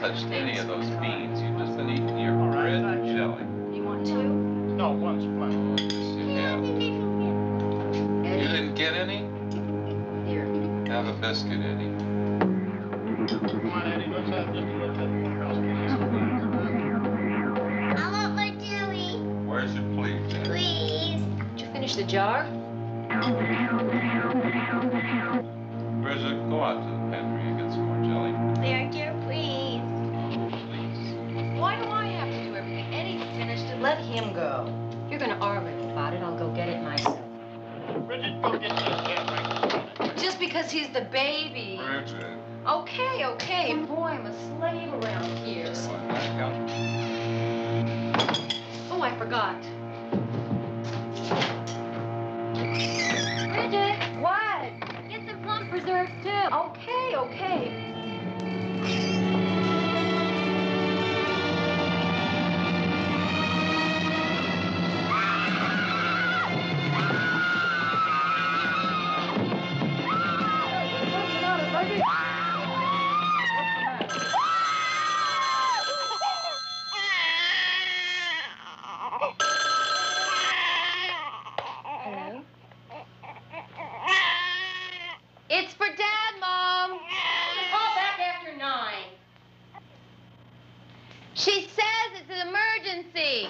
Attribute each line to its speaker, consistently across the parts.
Speaker 1: touched any of those beans. You've just been eating your bread and jelly.
Speaker 2: You want two?
Speaker 3: No, one's fine.
Speaker 1: Yes, you have. You didn't get any?
Speaker 2: Here.
Speaker 1: Have a biscuit, Eddie.
Speaker 3: Come on, Eddie, let's have just a little bit more
Speaker 4: I want my jelly.
Speaker 1: Where's your please?
Speaker 4: Please.
Speaker 2: Did you finish the jar?
Speaker 1: Bridget, go out to the pantry and get some more jelly.
Speaker 4: There, dear, please.
Speaker 1: Please.
Speaker 2: Why do I have to do everything? Eddie finished it. Let him go. If you're gonna argue about it, I'll go get it myself.
Speaker 3: Bridget, go get this cat right.
Speaker 2: Just because he's the baby.
Speaker 1: Bridget.
Speaker 2: Okay, okay. Boy, I'm a slave around here.
Speaker 1: Come back up.
Speaker 2: Oh, I forgot. Bridget, what?
Speaker 4: Get some plum preserves, too.
Speaker 2: Okay, okay.
Speaker 4: Hello?
Speaker 2: It's for Dad, Mom. Call back after 9. She says it's an emergency.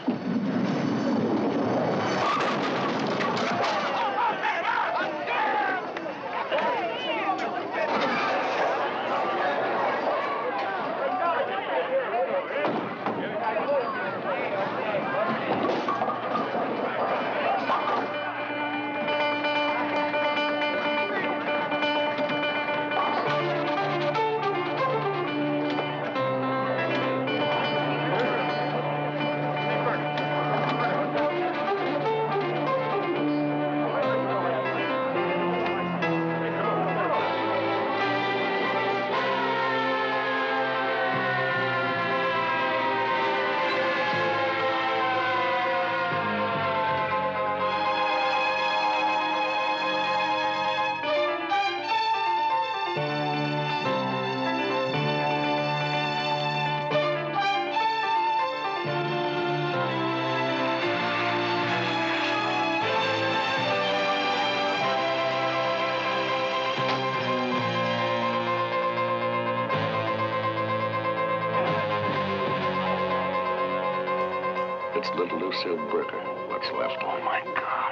Speaker 5: It's little Lucille Bricker. What's left? Oh, my God.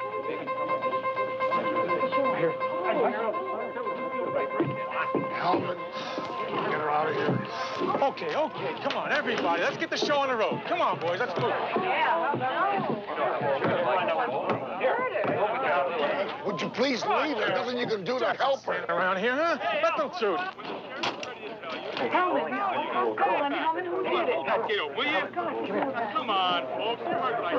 Speaker 6: Helmet. Get her out of here.
Speaker 3: Okay, okay, come on, everybody. Let's get the show on the road. Come on, boys, let's move.
Speaker 6: Would you please leave? There's nothing you can do to help her.
Speaker 3: Around here, huh? Let them through.
Speaker 7: Helmet, call him, Helmet, who did it?
Speaker 3: Get over, will you? Come on, folks. You heard right.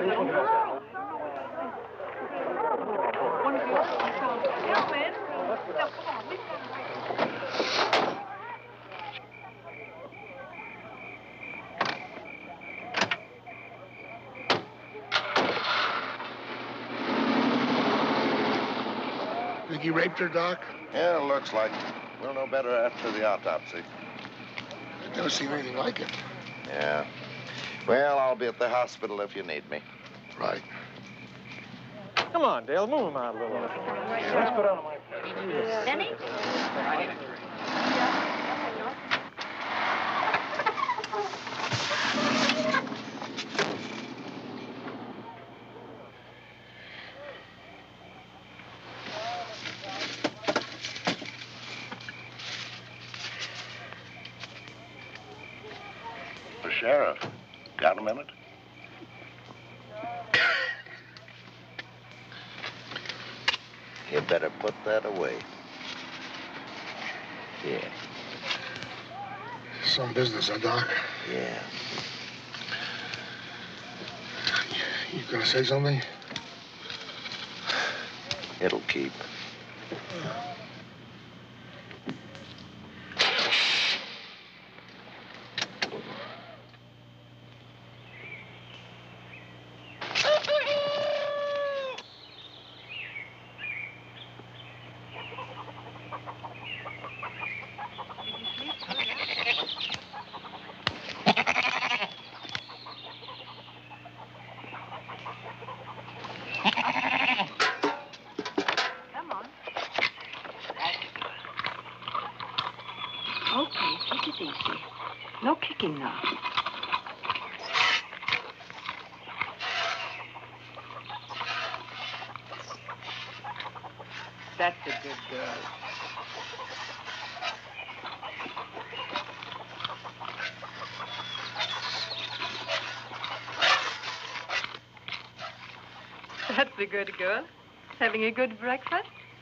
Speaker 7: Helmet.
Speaker 6: Think he raped her, Doc?
Speaker 5: Yeah, looks like it. We'll know better after the autopsy.
Speaker 6: I've never seen anything like it.
Speaker 5: Yeah. Well, I'll be at the hospital if you need me.
Speaker 6: Right.
Speaker 3: Come on, Dale, move him out a little. Let's put on my face.
Speaker 4: Benny?
Speaker 5: The sheriff. Got a minute? You better put that away. Yeah.
Speaker 6: Some business, huh, Doc?
Speaker 5: Yeah.
Speaker 6: You gonna say something?
Speaker 5: It'll keep.
Speaker 7: isn't she? No kicking now. That's a good girl. That's a good girl. Having a good breakfast?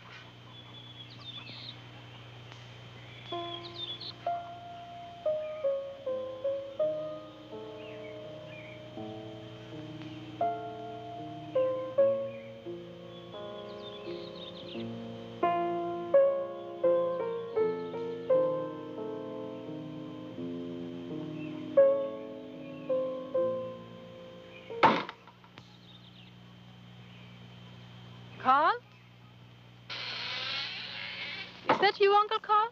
Speaker 7: Carl? Is that you, Uncle Carl?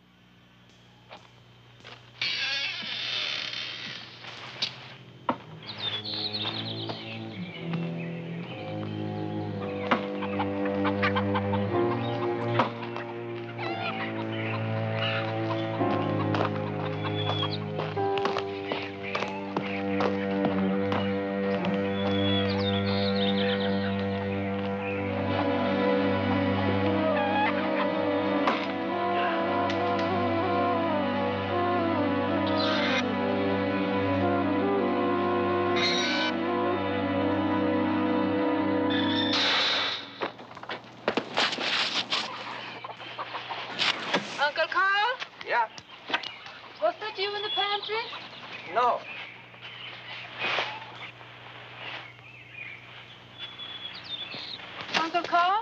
Speaker 7: Uncle Carl?
Speaker 8: Yeah?
Speaker 7: Was that you in the pantry?
Speaker 8: No.
Speaker 7: Uncle Carl?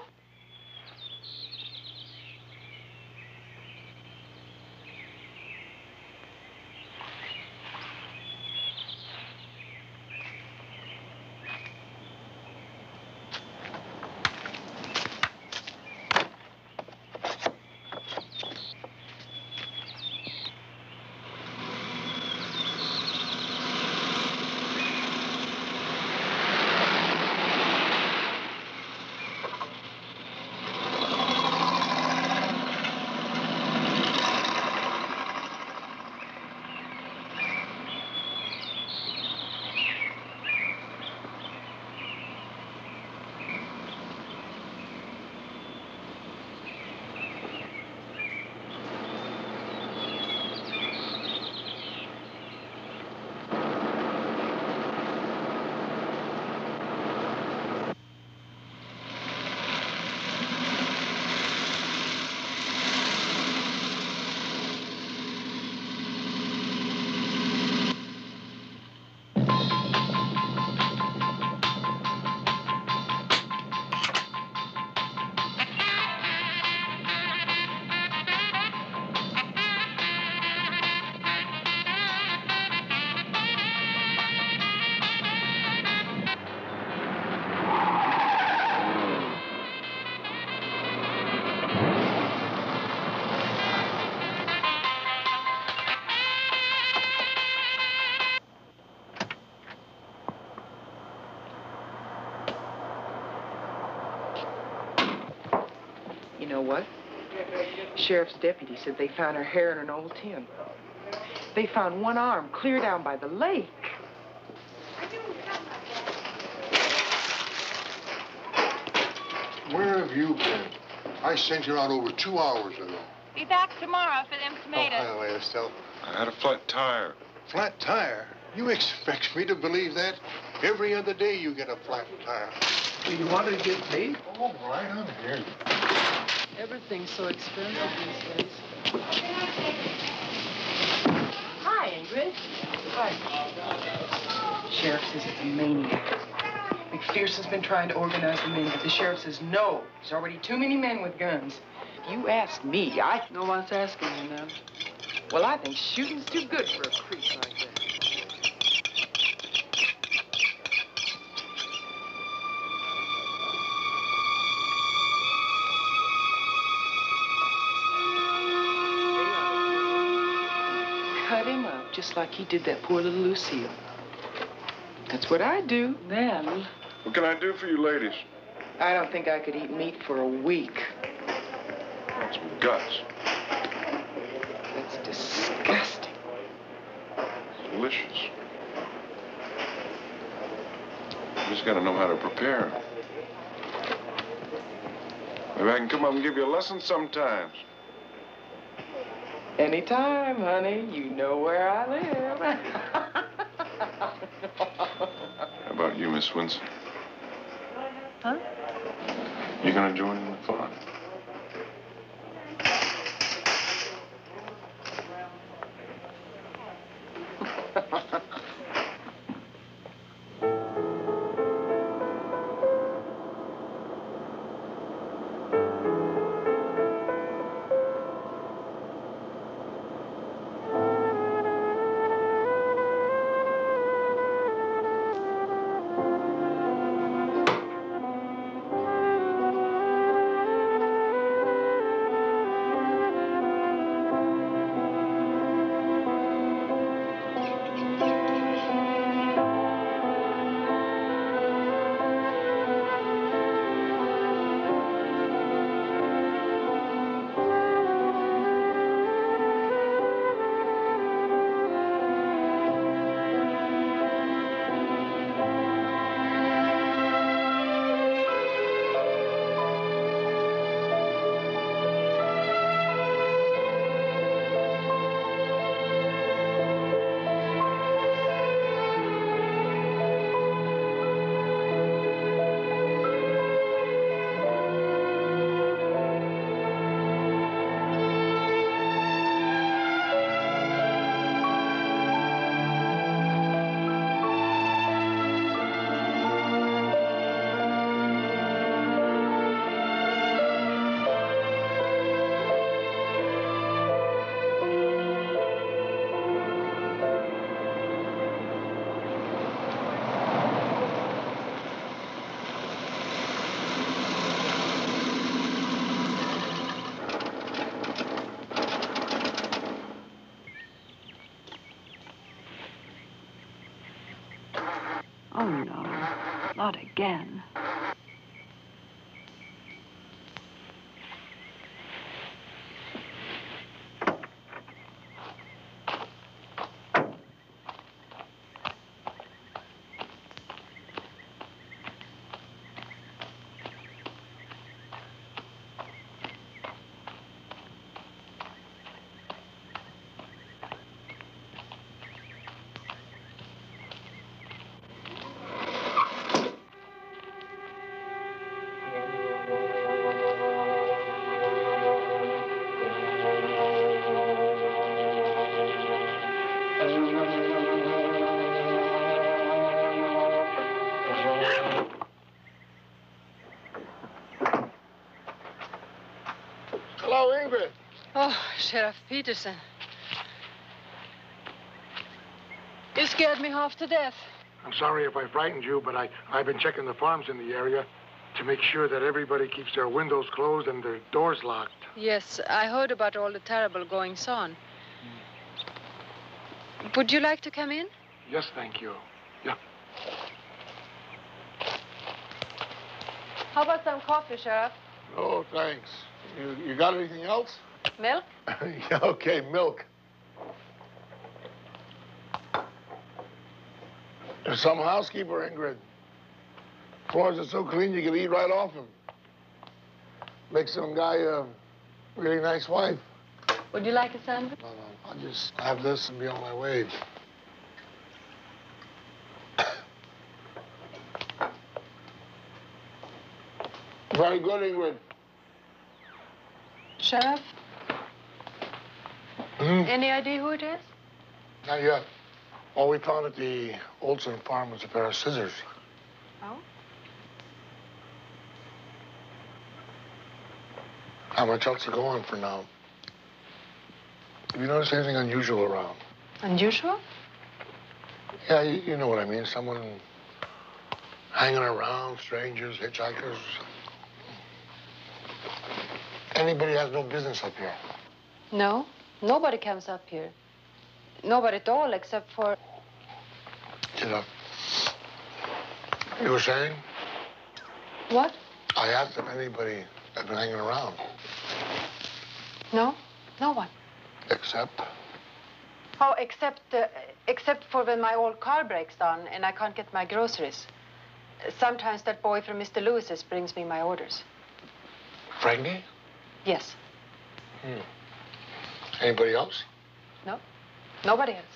Speaker 9: You know what? Sheriff's deputy said they found her hair in an old tin. They found one arm clear down by the lake.
Speaker 6: Where have you been? I sent you out over 2 hours ago.
Speaker 7: Be back tomorrow for them tomatoes.
Speaker 6: Oh, by the way, Estelle.
Speaker 1: I had a flat tire.
Speaker 6: Flat tire? You expect me to believe that? Every other day you get a flat tire.
Speaker 9: Do you want to get paid?
Speaker 6: Oh, right on here.
Speaker 9: Everything's so expensive these days.
Speaker 2: Hi, Ingrid.
Speaker 9: Right. Sheriff says it's a maniac. McPherson's been trying to organize the men, but the sheriff says no. There's already too many men with guns. If you ask me, No one's asking you now. Well, I think shooting's too good for a creep like that. Cut him up just like he did that poor little Lucille. That's what I do. Then
Speaker 1: What can I do for you ladies?
Speaker 9: I don't think I could eat meat for a week.
Speaker 1: Want some guts?
Speaker 9: That's disgusting.
Speaker 8: delicious. You just gotta know how to prepare. Maybe I can come up and give you a lesson sometimes.
Speaker 9: Anytime, honey. You know where I live.
Speaker 8: How about you, Miss Winston?
Speaker 7: Huh?
Speaker 8: You gonna join in the fun?
Speaker 7: Oh, no. Not again.
Speaker 6: Hello, Ingrid.
Speaker 7: Oh, Sheriff Peterson. You scared me half to death.
Speaker 3: I'm sorry if I frightened you, but I've been checking the farms in the area to make sure that everybody keeps their windows closed and their doors locked.
Speaker 7: Yes, I heard about all the terrible goings-on. Would you like to come in?
Speaker 3: Yes, thank you. Yeah.
Speaker 7: How about some coffee, Sheriff?
Speaker 6: Oh, thanks. You got anything else?
Speaker 7: Milk?
Speaker 6: Yeah, okay, milk. There's some housekeeper, Ingrid. Floors are so clean you can eat right off them. Makes some guy a really nice wife.
Speaker 7: Would you like a sandwich?
Speaker 6: No, I'll just have this and be on my way. Very good, Ingrid.
Speaker 7: Sheriff? Any idea who it is?
Speaker 6: Not yet. All we found at the Olson farm was a pair of scissors.
Speaker 7: Oh?
Speaker 6: How much else to go on for now? Have you noticed anything unusual around?
Speaker 7: Unusual?
Speaker 6: Yeah, you know what I mean. Someone hanging around, strangers, hitchhikers. Anybody has no business up here.
Speaker 7: No, nobody comes up here. Nobody at all, except for...
Speaker 6: Get up. You were saying?
Speaker 7: What?
Speaker 6: I asked if anybody had been hanging around.
Speaker 7: No, no one.
Speaker 6: Except?
Speaker 7: Oh, except for when my old car breaks down and I can't get my groceries. Sometimes that boy from Mr. Lewis's brings me my orders.
Speaker 3: Frankie?
Speaker 7: Yes.
Speaker 3: Anybody else?
Speaker 7: No, nobody else.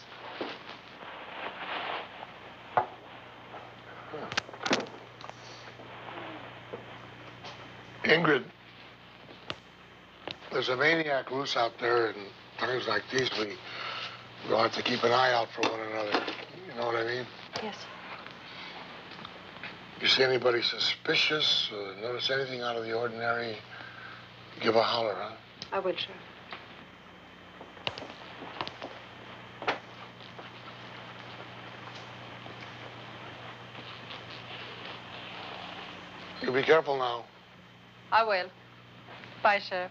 Speaker 3: Ingrid, there's a maniac loose out there, and times like these, we'll have to keep an eye out for one another. You know what I mean?
Speaker 7: Yes.
Speaker 3: If you see anybody suspicious, notice anything out of the ordinary, give a holler, huh?
Speaker 7: I will, sure.
Speaker 3: You be careful now.
Speaker 7: I will. Bye, Sheriff.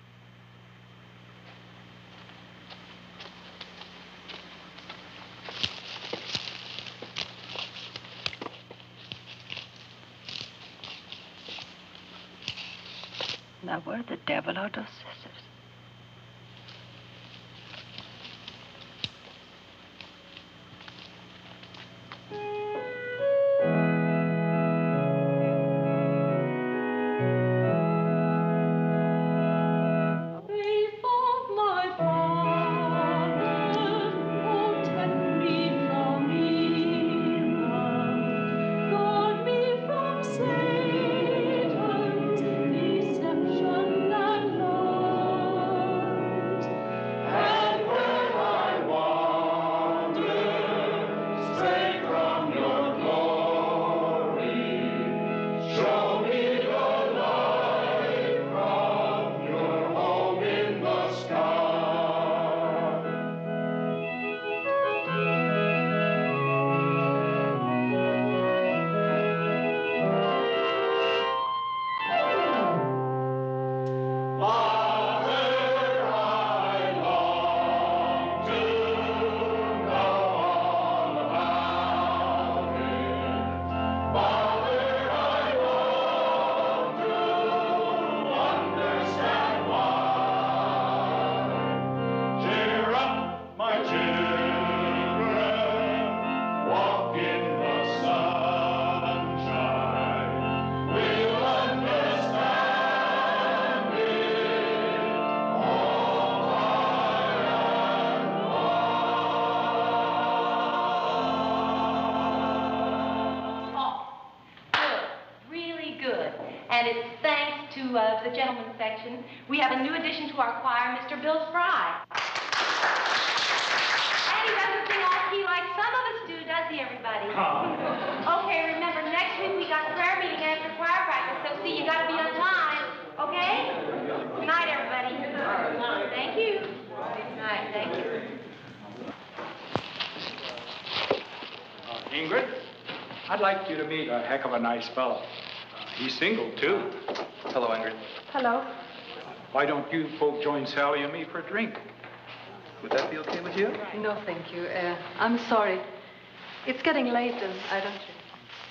Speaker 10: Now, where the devil are those scissors?
Speaker 2: And it's thanks to the gentlemen's section. We have a new addition to our choir, Mr. Bill Fry. And he doesn't sing off key like some of us do, does he, everybody? Okay, remember, next week we got prayer meeting after choir practice, so see, you gotta be on time, okay? Good night, everybody. Thank you. Good night, thank you.
Speaker 11: Ingrid, I'd like you to meet a heck of a nice fellow. He's single, too.
Speaker 12: Hello, Ingrid.
Speaker 7: Hello.
Speaker 11: Why don't you folk join Sally and me for a drink?
Speaker 12: Would that be okay with you?
Speaker 7: No, thank you. I'm sorry. It's getting late and I don't drink.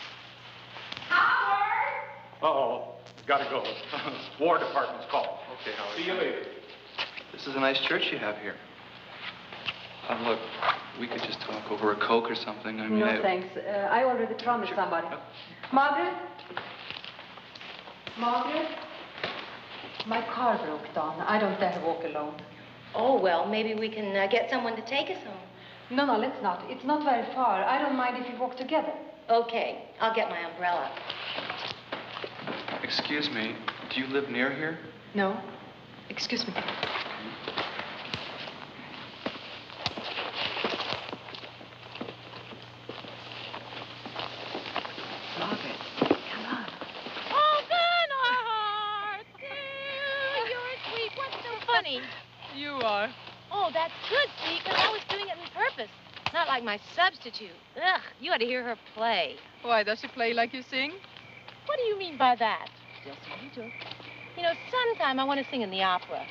Speaker 2: Howard!
Speaker 11: Uh-oh, gotta go. War Department's called.
Speaker 12: Okay, Howard.
Speaker 11: See you later.
Speaker 12: This is a nice church you have here. Look, we could just talk over a Coke or something. I mean,
Speaker 7: No, thanks. I already promised somebody. Margaret? Margaret? My car broke down. I don't dare walk alone.
Speaker 2: Oh, well, maybe we can get someone to take us home.
Speaker 7: No, let's not. It's not very far. I don't mind if we walk together.
Speaker 2: Okay, I'll get my umbrella.
Speaker 12: Excuse me, do you live near here?
Speaker 7: No. Excuse me.
Speaker 13: You are.
Speaker 14: Oh, that's good, see, because I was doing it on purpose. Not like my substitute. Ugh, you ought to hear her play.
Speaker 13: Why, does she play like you sing?
Speaker 14: What do you mean by that? Just a little. You know, sometime I want to sing in the opera.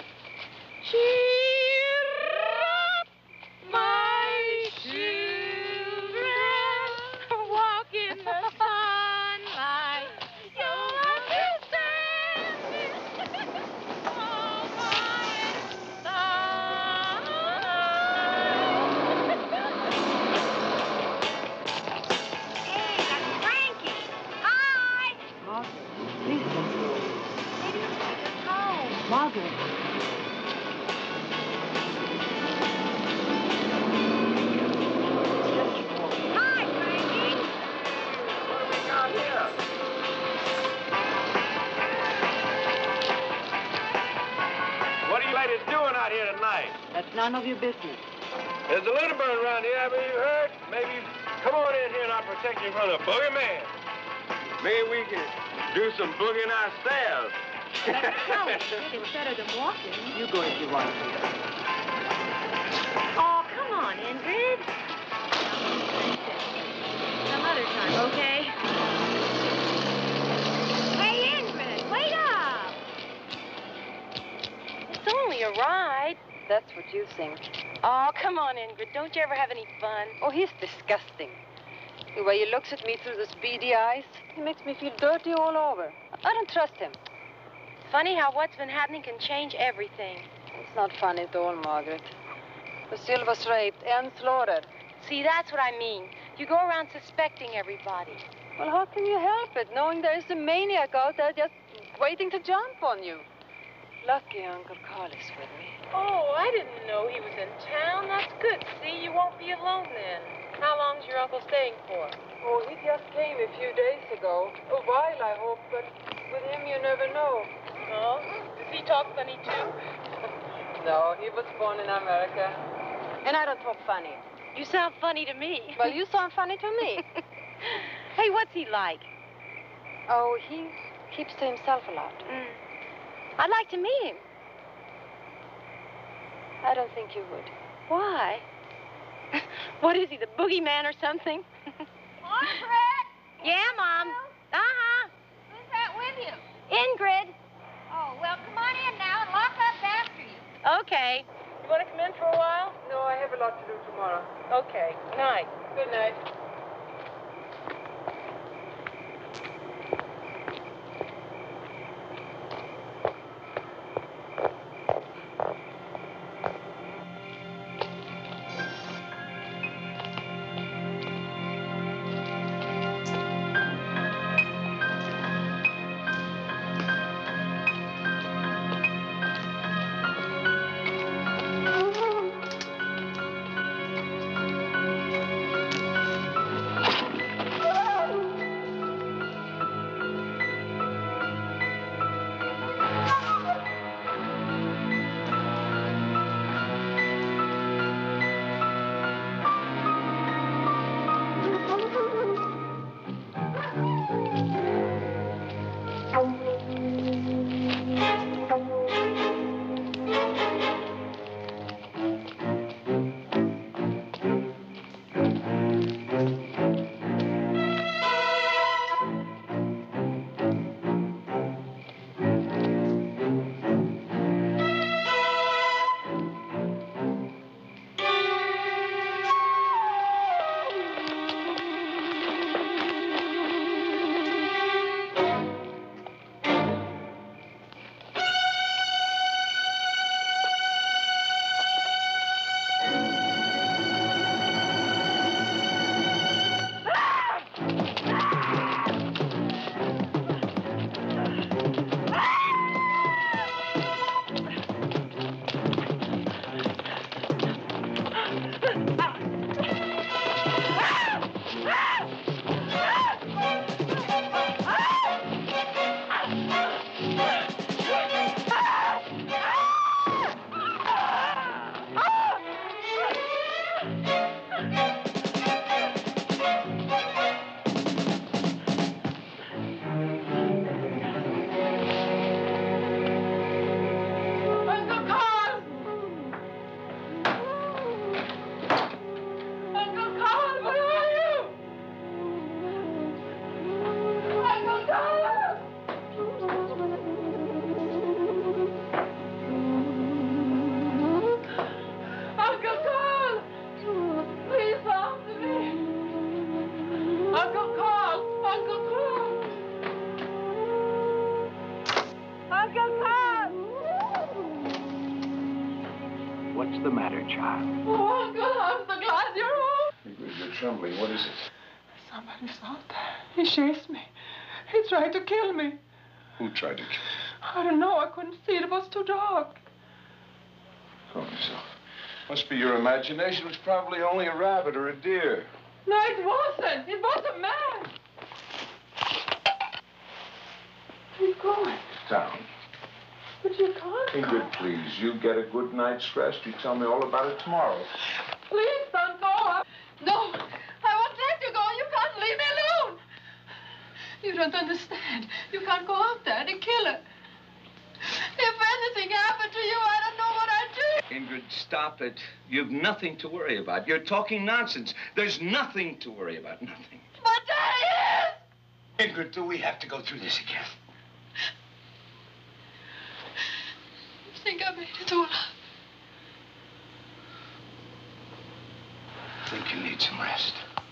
Speaker 14: Cheer up, my children. Walk in the sunlight. You'll understand it. Oh, by and by.
Speaker 7: none of your business.
Speaker 15: There's a little bird around here, haven't you heard? Maybe you come on in here and I'll protect you from the boogeyman. Maybe we can do some boogieing ourselves.
Speaker 14: It's better than walking.
Speaker 7: You go if you want to.
Speaker 14: Oh, come on, Ingrid. Some other time, okay? Hey, Ingrid, wait up. It's only a ride.
Speaker 7: That's what you think.
Speaker 14: Oh, come on, Ingrid. Don't you ever have any fun?
Speaker 7: Oh, he's disgusting. The way he looks at me through those beady eyes, he makes me feel dirty all over. I don't trust him.
Speaker 14: Funny how what's been happening can change everything.
Speaker 7: It's not funny at all, Margaret. Lucille was raped and slaughtered.
Speaker 14: See, that's what I mean. You go around suspecting everybody.
Speaker 7: Well, how can you help it, knowing there is a maniac out there just waiting to jump on you? Lucky Uncle Carl is with me.
Speaker 14: Oh, I didn't know he was in town. That's good. See, you won't be alone then. How long's your uncle staying for?
Speaker 7: Oh, he just came a few days ago. A while, I hope, but with him you never know.
Speaker 14: Oh? Does he talk funny, too?
Speaker 7: No, he was born in America. And I don't talk funny.
Speaker 14: You sound funny to me.
Speaker 7: Well, you sound funny to me.
Speaker 14: Hey, what's he like?
Speaker 7: Oh, he keeps to himself a lot.
Speaker 14: I'd like to meet him.
Speaker 7: I don't think you would.
Speaker 14: Why? What is he, the boogeyman or something?
Speaker 4: Morning, Britt.
Speaker 14: Yeah, Mom. Uh-huh.
Speaker 4: Who's that with you?
Speaker 14: Ingrid.
Speaker 4: Oh, well, come on in now and lock up after you.
Speaker 14: Okay. You want to come in for a while?
Speaker 7: No, I have a lot to do tomorrow.
Speaker 14: Okay. Night.
Speaker 7: Good night.
Speaker 11: What's the matter, child?
Speaker 9: Oh, Uncle, I'm so glad you're home.
Speaker 8: You're trembling. What is it?
Speaker 9: Somebody's out there. He chased me. He tried to kill me.
Speaker 8: Who tried to kill you?
Speaker 9: I don't know. I couldn't see. It was too dark.
Speaker 8: Calm yourself. Must be your imagination. It was probably only a rabbit or a deer.
Speaker 9: No, it wasn't. It was a man. He's going.
Speaker 8: Down.
Speaker 9: But you can't.
Speaker 8: Ingrid, please, you get a good night's rest. You tell me all about it tomorrow.
Speaker 9: Please don't go. No, I won't let you go. You can't leave me alone. You don't understand. You can't go out there and kill her. If anything happened to you, I don't know what I'd do.
Speaker 5: Ingrid, stop it. You've nothing to worry about. You're talking nonsense. There's nothing to worry about, nothing.
Speaker 9: But there is!
Speaker 5: Ingrid, do we have to go through this again?
Speaker 9: I think I made it all up.
Speaker 5: I think you need some rest.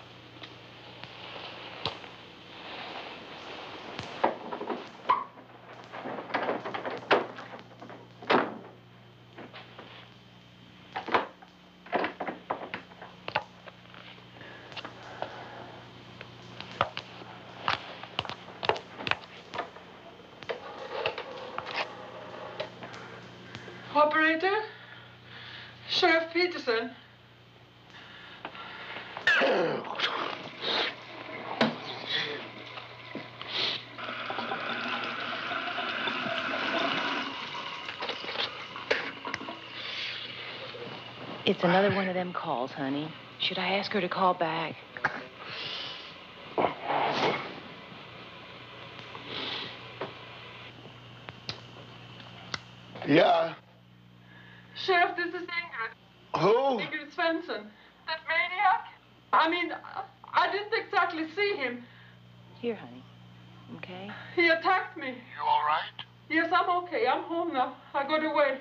Speaker 9: Operator? Sheriff Peterson?
Speaker 10: It's another one of them calls, honey. Should I ask her to call back?
Speaker 6: Yeah.
Speaker 9: Sheriff, this is Ingrid.
Speaker 6: Who?
Speaker 9: Ingrid Svensson. That maniac? I mean, I didn't exactly see him.
Speaker 10: Here, honey. Okay?
Speaker 9: He attacked me.
Speaker 6: You all right?
Speaker 9: Yes, I'm okay. I'm home now. I got away.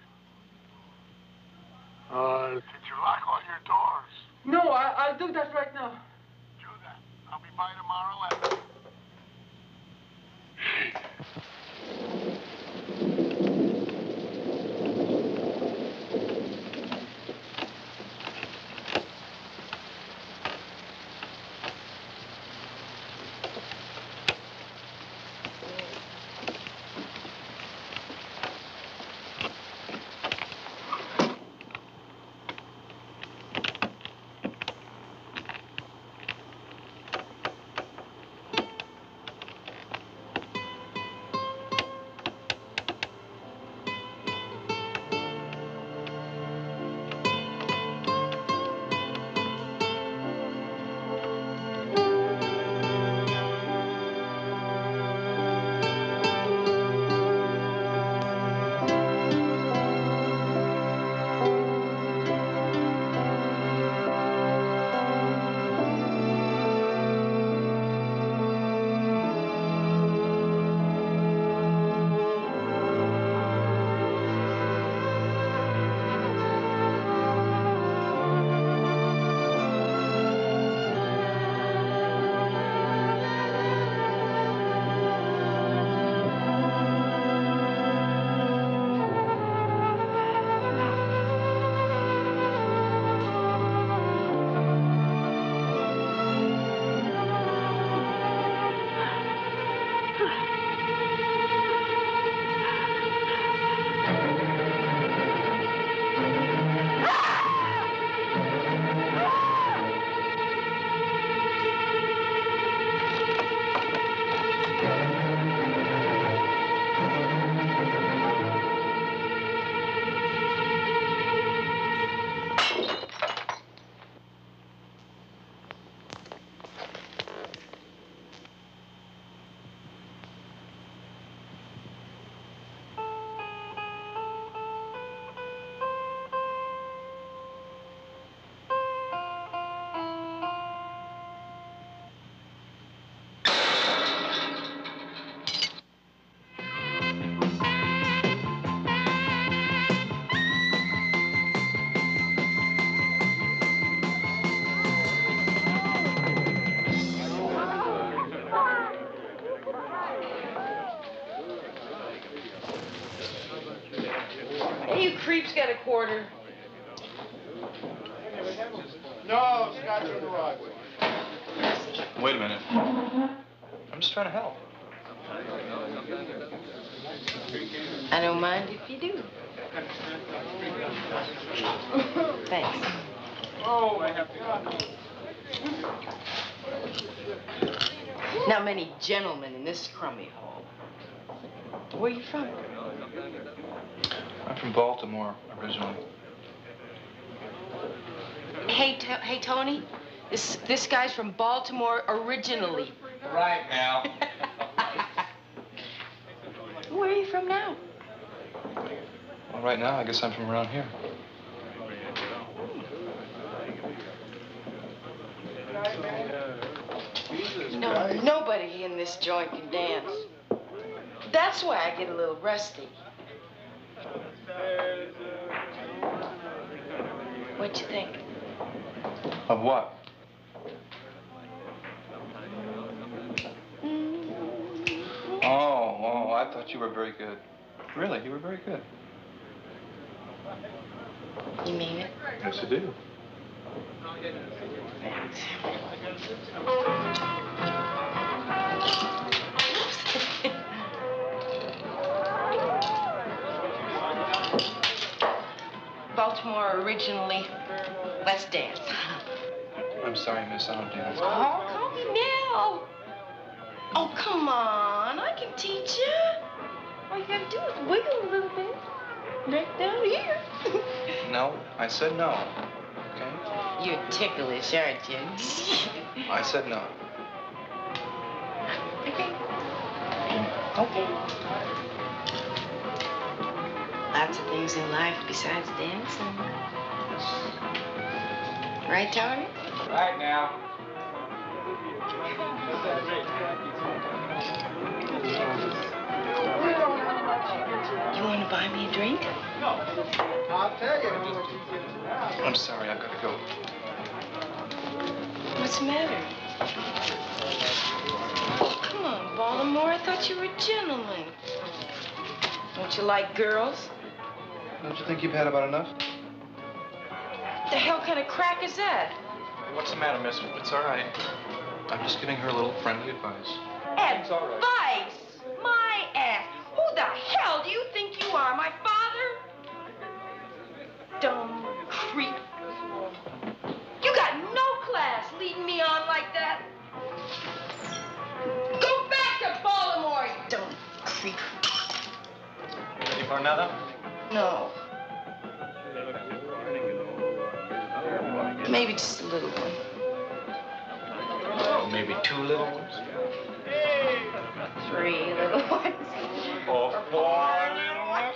Speaker 6: Did you lock all your doors?
Speaker 9: No, I'll do that right now.
Speaker 6: Do that. I'll be by tomorrow and...
Speaker 9: Hey, you creeps got a quarter.
Speaker 6: No, Scott's in the right way.
Speaker 12: Wait a minute. I'm just trying to help.
Speaker 10: I don't mind if you do. Thanks.
Speaker 11: Oh, I have to.
Speaker 10: Not many gentlemen in this crummy hole. Where are you from?
Speaker 12: I'm from Baltimore, originally.
Speaker 9: Hey, Tony. This guy's from Baltimore originally.
Speaker 12: Right now.
Speaker 9: Where are you from now?
Speaker 12: Well, right now, I guess I'm from around here.
Speaker 9: No, nobody in this joint can dance. That's why I get a little rusty. What'd you think?
Speaker 12: Of what? Oh, I thought you were very good. Really, you were very good.
Speaker 9: You mean it?
Speaker 12: Yes, I do.
Speaker 9: Baltimore originally. Let's dance.
Speaker 12: I'm sorry, miss, I don't dance.
Speaker 9: Oh, call me Nell. Oh, come on. I can teach you. All you gotta do is wiggle a little bit. Right down here.
Speaker 12: No, I said no. Okay?
Speaker 9: You're ticklish, aren't you?
Speaker 12: I said no.
Speaker 9: Okay. Lots of things in life besides dancing. Right, Tony?
Speaker 11: Right now.
Speaker 9: You want to buy me a drink?
Speaker 3: I'll tell you.
Speaker 12: I'm sorry, I've got to go.
Speaker 9: What's the matter? Oh, come on, Baltimore. I thought you were a gentleman. Don't you like girls?
Speaker 12: Don't you think you've had about enough?
Speaker 9: The hell kind of crack is that?
Speaker 12: What's the matter, miss? It's all right. I'm just giving her a little friendly advice.
Speaker 9: Advice? My ass. Who the hell do you think you are, my father? Dumb creep. You got no class leading me on like that. Go back to Baltimore, you dumb creep.
Speaker 12: Ready for another?
Speaker 9: No. Maybe just a little one.
Speaker 12: Maybe 2 little ones.
Speaker 9: 3 little ones.
Speaker 12: Or 4 little ones.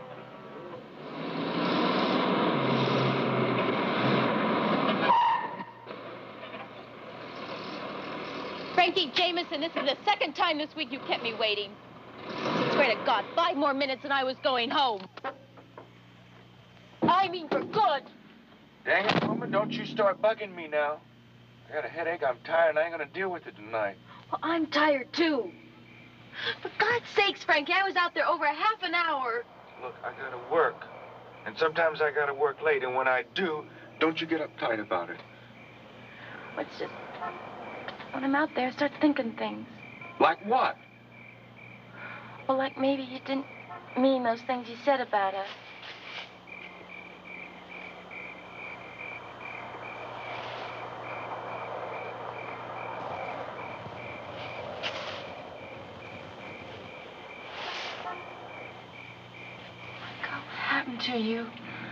Speaker 14: Frankie Jameson, this is the second time this week you kept me waiting. I swear to God, 5 more minutes and I was going home. I mean for good.
Speaker 15: Dang it, woman, don't you start bugging me now. I got a headache, I'm tired, and I ain't gonna deal with it tonight.
Speaker 14: Well, I'm tired too. For God's sakes, Frankie, I was out there over half an hour.
Speaker 15: Look, I gotta work. And sometimes I gotta work late, and when I do, don't you get uptight about it.
Speaker 14: It's just, when I'm out there, I start thinking things.
Speaker 15: Like what?
Speaker 14: Well, like maybe you didn't mean those things you said about us. What happened to you?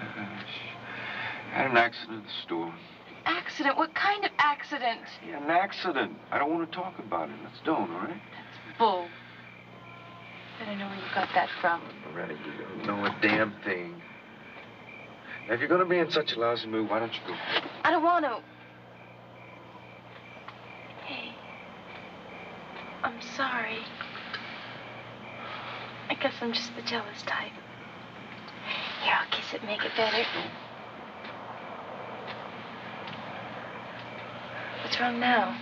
Speaker 15: I had an accident at the store.
Speaker 14: Accident? What kind of accident?
Speaker 15: Yeah, an accident. I don't want to talk about it. Let's don't, all right?
Speaker 14: That's bull. Better know where you got that from.
Speaker 15: Loretta, you don't know a damn thing. Now, if you're going to be in such a lousy mood, why don't you go?
Speaker 14: I don't want to. Hey, I'm sorry. I guess I'm just the jealous type. Here, I'll kiss it, make it better. What's wrong now?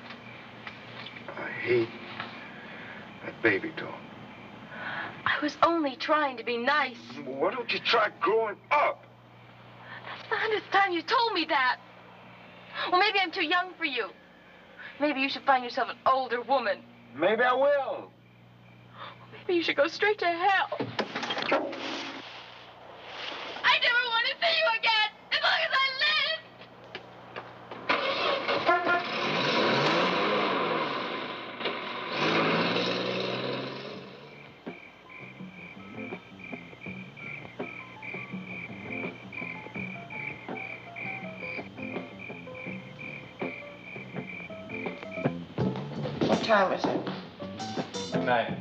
Speaker 15: I hate that baby talk.
Speaker 14: I was only trying to be nice.
Speaker 15: Well, why don't you try growing up?
Speaker 14: That's the 100th time you told me that. Well, maybe I'm too young for you. Maybe you should find yourself an older woman.
Speaker 15: Maybe I will.
Speaker 14: Maybe you should go straight to hell. I never want to see you again, as long as I live.
Speaker 9: time is it?
Speaker 12: Good night.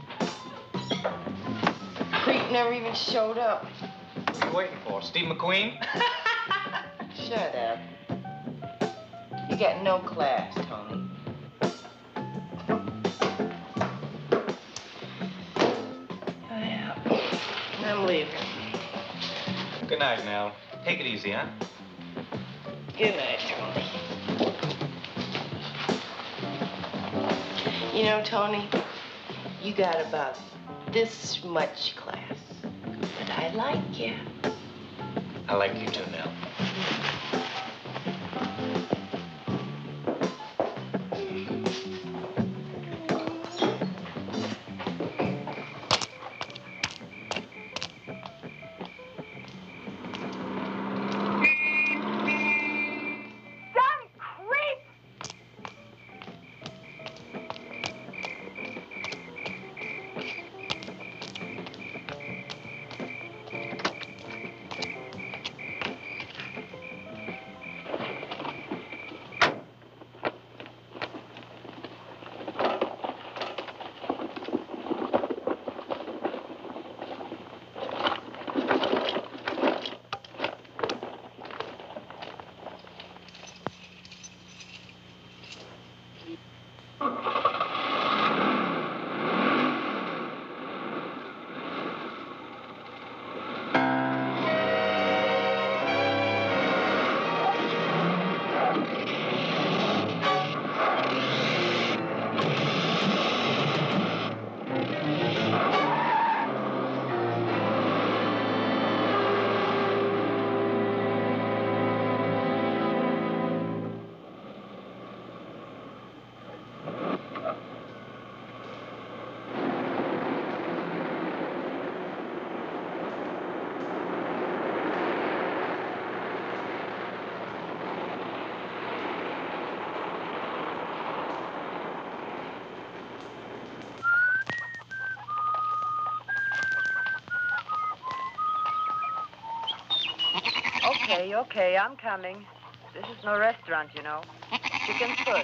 Speaker 9: Creep never even showed up.
Speaker 12: What are you waiting for? Steve McQueen?
Speaker 9: Shut up. You got no class, Tony. I'm leaving.
Speaker 12: Good night, Nell. Take it easy, huh?
Speaker 9: Good night, Tony. You know, Tony, you got about this much class. But I like you.
Speaker 12: I like you too, Nell.
Speaker 7: Okay, I'm coming. This is no restaurant, you know. Chicken's first.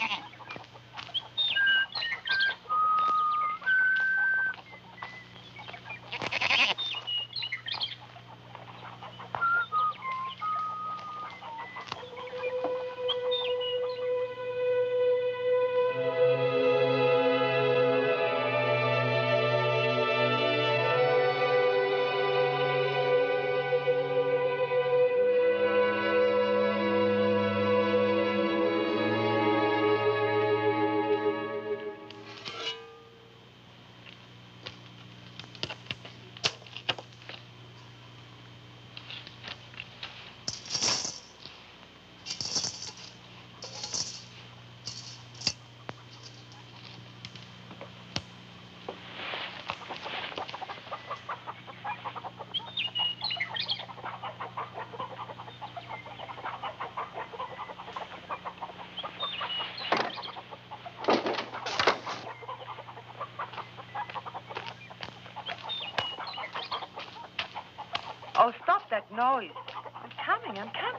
Speaker 7: Oh, stop that noise. I'm coming.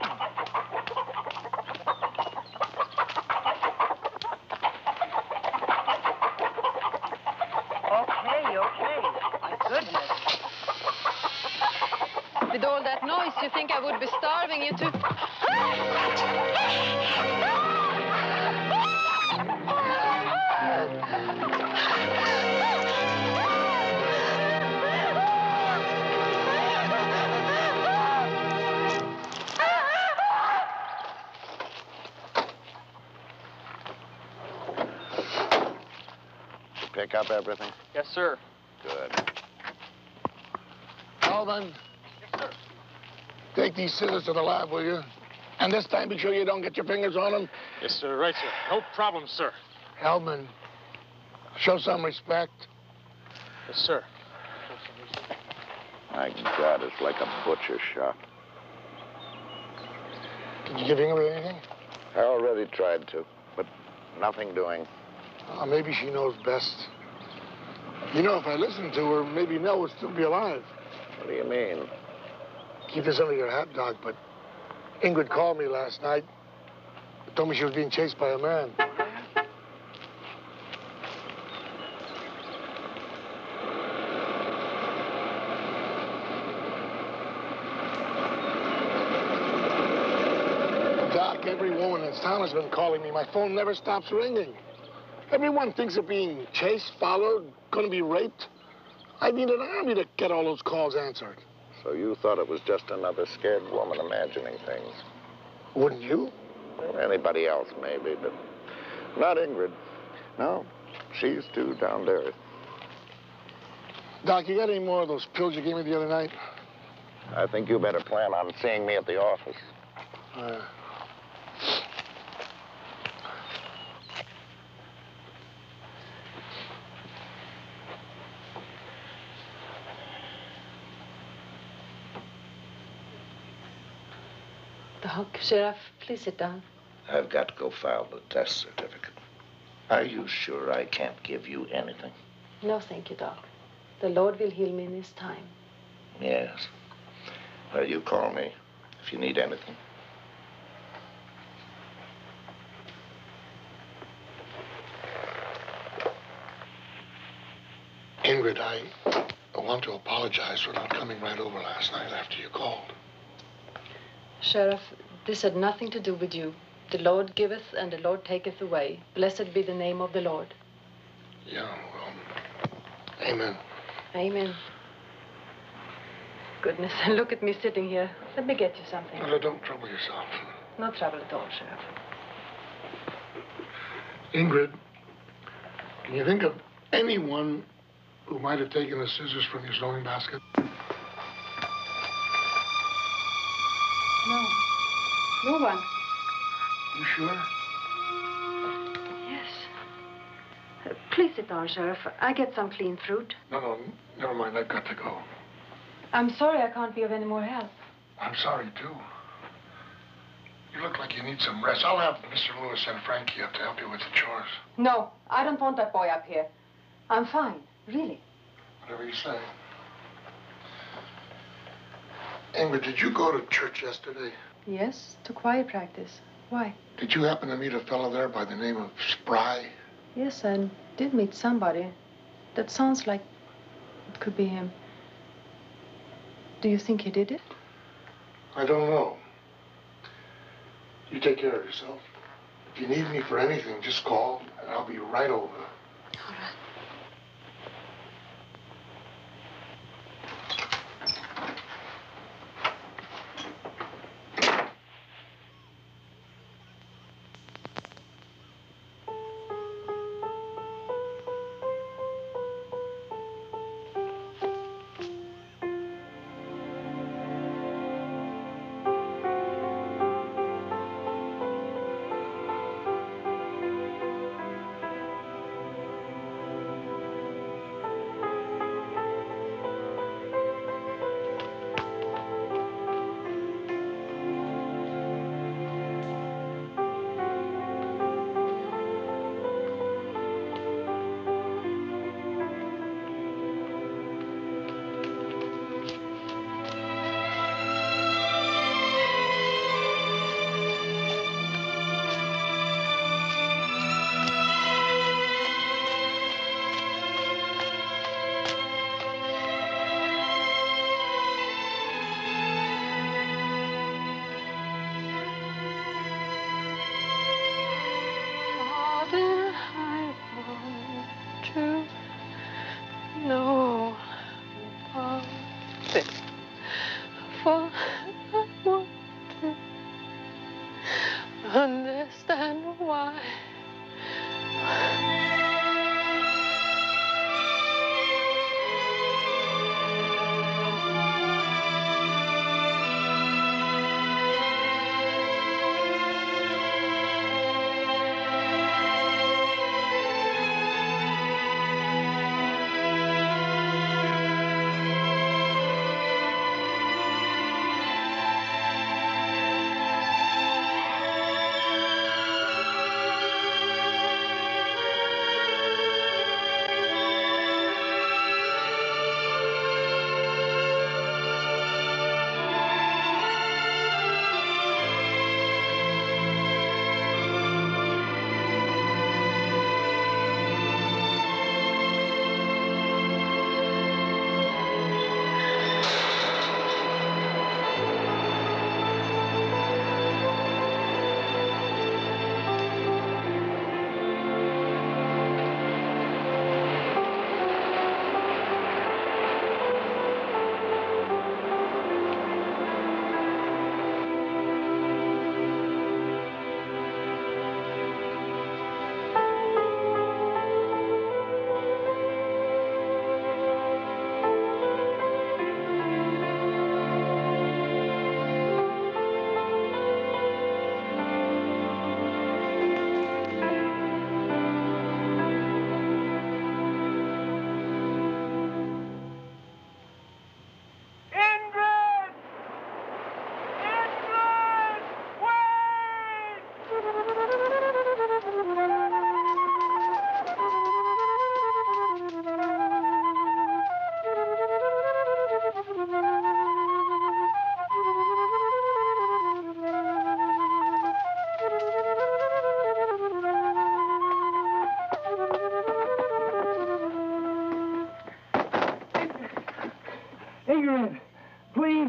Speaker 7: Okay. My goodness.
Speaker 14: With all that noise, you think I would be starving you to...
Speaker 16: Pick up everything?
Speaker 11: Yes, sir.
Speaker 16: Good.
Speaker 6: Alvin.
Speaker 11: Yes, sir.
Speaker 6: Take these scissors to the lab, will you? And this time, be sure you don't get your fingers on them.
Speaker 11: Yes, sir. Right, sir. No problem, sir.
Speaker 6: Hellman, show some respect.
Speaker 11: Yes, sir.
Speaker 16: My God, it's like a butcher shop.
Speaker 6: Did you give Ingrid anything?
Speaker 16: I already tried to, but nothing doing.
Speaker 6: Maybe she knows best. You know, if I listened to her, maybe Nell would still be alive.
Speaker 16: What do you mean?
Speaker 6: Keep this under your hat, Doc, but Ingrid called me last night. Told me she was being chased by a man. in town has been calling me. My phone never stops ringing. Everyone thinks of being chased, followed, gonna be raped. I need an army to get all those calls answered.
Speaker 16: So you thought it was just another scared woman imagining things?
Speaker 6: Wouldn't you?
Speaker 16: Anybody else, maybe, but not Ingrid. No, she's too down to earth.
Speaker 6: Doc, you got any more of those pills you gave me the other night?
Speaker 16: I think you better plan on seeing me at the office.
Speaker 7: Doc, Sheriff, please sit down.
Speaker 16: I've got to go file the death certificate. Are you sure I can't give you anything?
Speaker 7: No, thank you, Doc. The Lord will heal me in His time.
Speaker 16: Yes. Well, you call me if you need anything.
Speaker 3: Ingrid, I want to apologize for not coming right over last night after you called.
Speaker 7: Sheriff, this had nothing to do with you. The Lord giveth and the Lord taketh away. Blessed be the name of the Lord.
Speaker 3: Yeah, well, amen.
Speaker 7: Amen. Goodness, and look at me sitting here. Let me get you something.
Speaker 3: Well, don't trouble yourself.
Speaker 7: No trouble at all, Sheriff.
Speaker 3: Ingrid, can you think of anyone who might have taken the scissors from your sewing basket?
Speaker 7: No. No one.
Speaker 3: You sure?
Speaker 7: Yes. Please sit down, Sheriff. I get some clean fruit.
Speaker 3: No, never mind. I've got to go.
Speaker 7: I'm sorry I can't be of any more help.
Speaker 3: I'm sorry, too. You look like you need some rest. I'll have Mr. Lewis and Frankie up to help you with the chores.
Speaker 7: No, I don't want that boy up here. I'm fine, really.
Speaker 3: Whatever you say. Ingrid, did you go to church yesterday?
Speaker 7: Yes, to choir practice. Why?
Speaker 3: Did you happen to meet a fellow there by the name of Spry?
Speaker 7: Yes, I did meet somebody. That sounds like it could be him. Do you think he did it?
Speaker 3: I don't know. You take care of yourself. If you need me for anything, just call, and I'll be right over.
Speaker 7: All right.
Speaker 17: Understand why.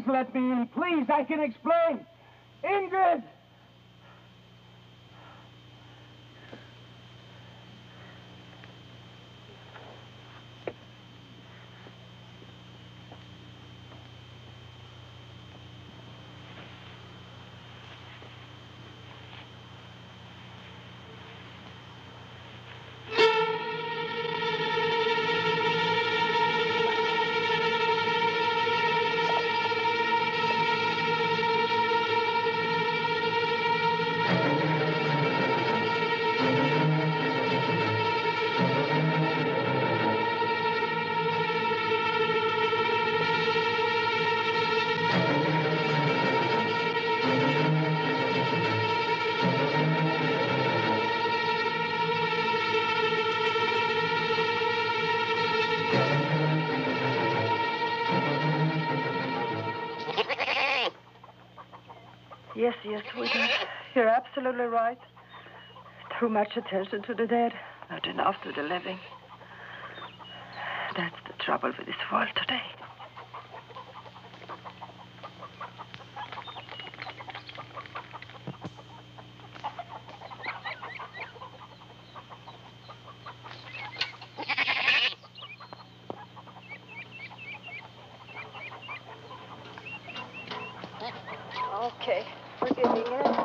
Speaker 17: let me in. Please, I can explain. Ingrid!
Speaker 18: Yes, sweetheart. You're absolutely right. Too much attention to the dead, not enough to the living. That's the trouble with this world today. Okay, we're getting in.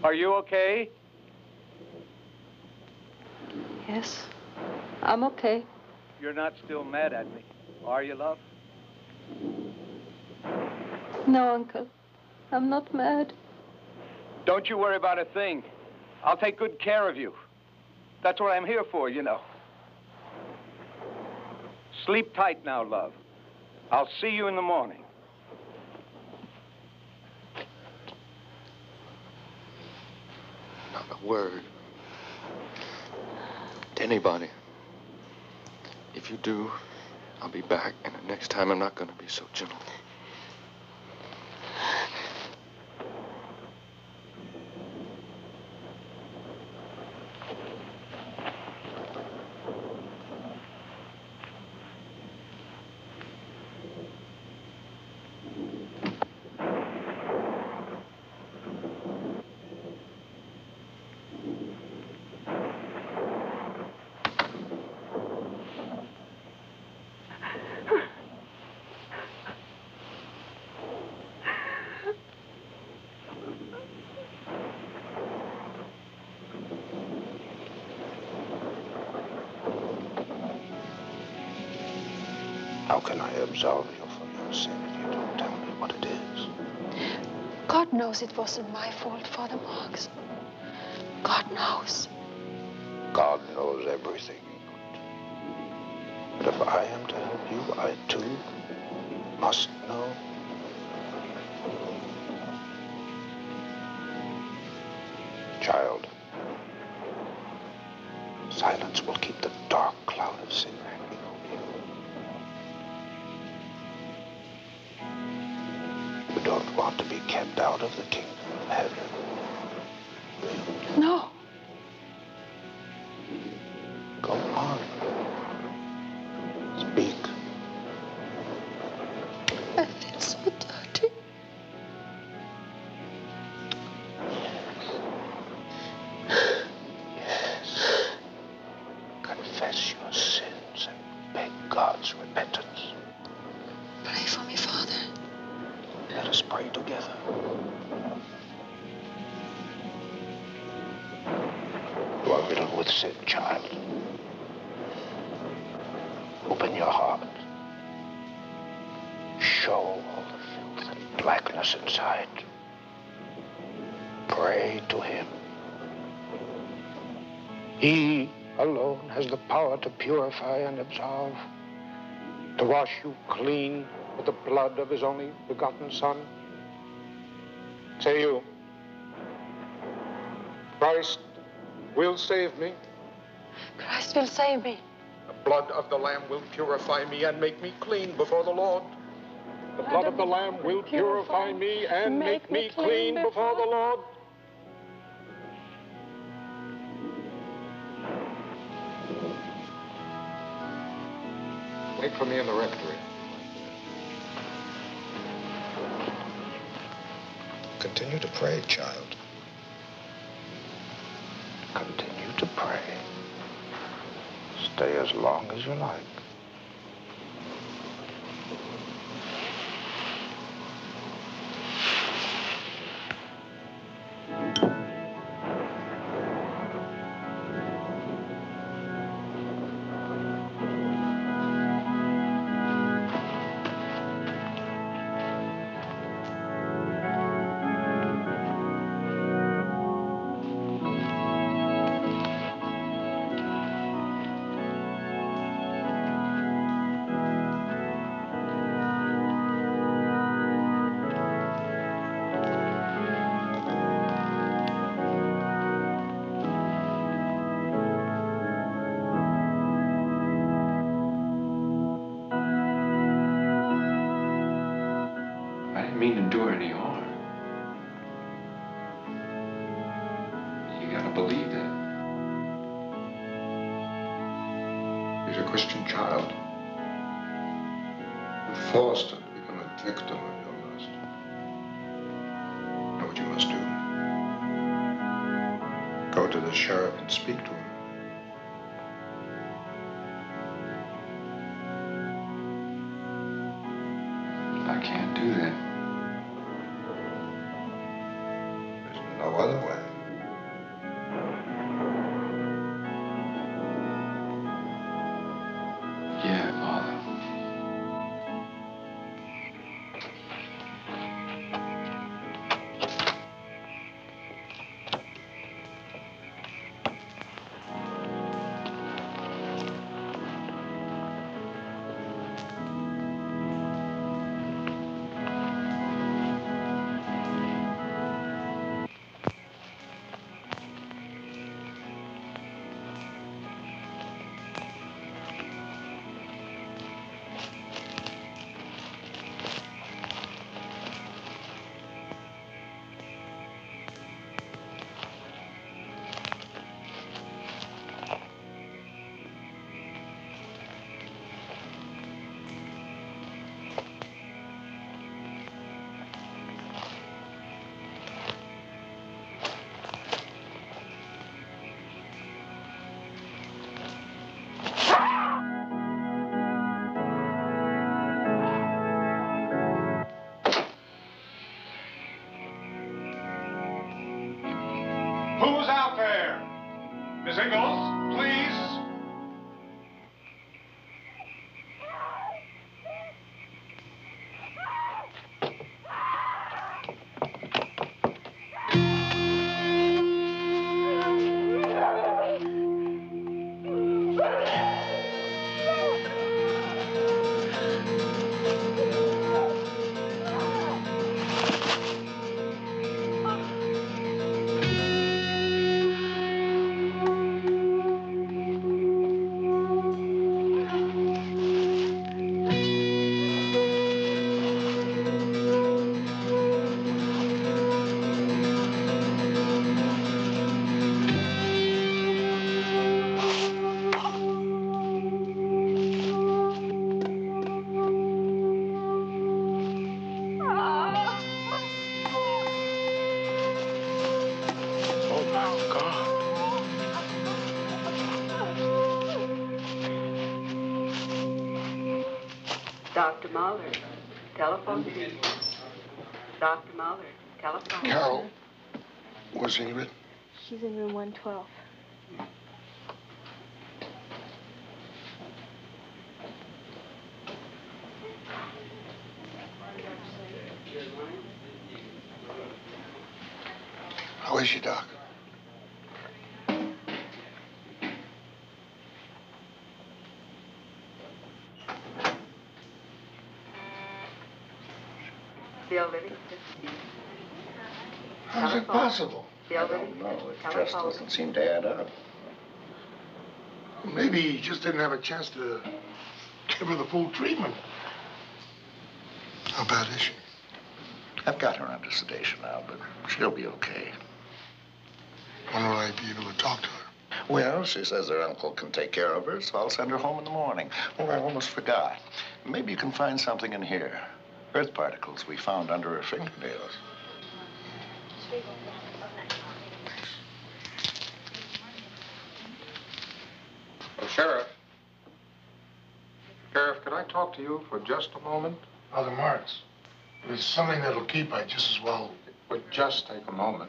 Speaker 11: Are you okay?
Speaker 18: Yes, I'm okay.
Speaker 11: You're not still mad at me, are you, love?
Speaker 18: No, Uncle. I'm not mad.
Speaker 11: Don't you worry about a thing. I'll take good care of you. That's what I'm here for, you know. Sleep tight now, love. I'll see you in the morning.
Speaker 19: Not a word to anybody. If you do, I'll be back, and the next time I'm not going to be so gentle.
Speaker 16: How can I absolve you from your sin if you don't tell me what it is?
Speaker 7: God knows it wasn't my fault, Father Marks. God knows.
Speaker 16: God knows everything, Ingrid. But if I am to help you, I too must know. Child, silence will keep the dark cloud of sin hanging over you. You don't want to be kept out of the kingdom of heaven.
Speaker 7: No.
Speaker 16: Go on. Speak.
Speaker 7: I feel so dirty.
Speaker 16: Yes. Confess your sins and beg God's repentance.
Speaker 7: Pray for me, Father.
Speaker 16: Let us pray together. You are riddled with sin, child. Open your heart. Show all the filth and blackness inside. Pray to him. He alone has the power to purify and absolve, to wash you clean with the blood of his only begotten Son.
Speaker 20: Say you, Christ will save me.
Speaker 7: Christ will save me.
Speaker 20: The blood of the Lamb will purify me and make me clean before the Lord. The blood of the Lamb will purify me and make me clean before the Lord. Wait for me in the rectory.
Speaker 16: Continue to pray, child. Continue to pray. Stay as long as you like.
Speaker 8: I didn't mean to do her any harm. You gotta believe that.
Speaker 20: She's a Christian child. You forced her to become a victim of your lust. Know what you must do? Go to the sheriff and speak to him.
Speaker 8: I can't do that.
Speaker 20: There's no other way. Who's out there? Miss Ingalls, please.
Speaker 21: Dr. Muller, telephone, please. Dr. Muller, telephone.
Speaker 3: Carol, where's Ingrid?
Speaker 22: She's in room 112.
Speaker 3: How is she, Doc?
Speaker 21: Bill Livingston.
Speaker 3: How's it possible?
Speaker 21: Bill
Speaker 23: don't know. It just doesn't seem to add up.
Speaker 3: Maybe he just didn't have a chance to give her the full treatment. How bad is she?
Speaker 23: I've got her under sedation now, but she'll be okay.
Speaker 3: When will I be able to talk to her?
Speaker 23: Well, she says her uncle can take care of her, so I'll send her home in the morning. Oh, I almost forgot. Maybe you can find something in here. Earth particles we found under her fingernails.
Speaker 20: Oh, Sheriff. Sheriff, could I talk to you for just a moment?
Speaker 3: Other marks. If it's something that'll keep, I just as well.
Speaker 20: It would just take a moment.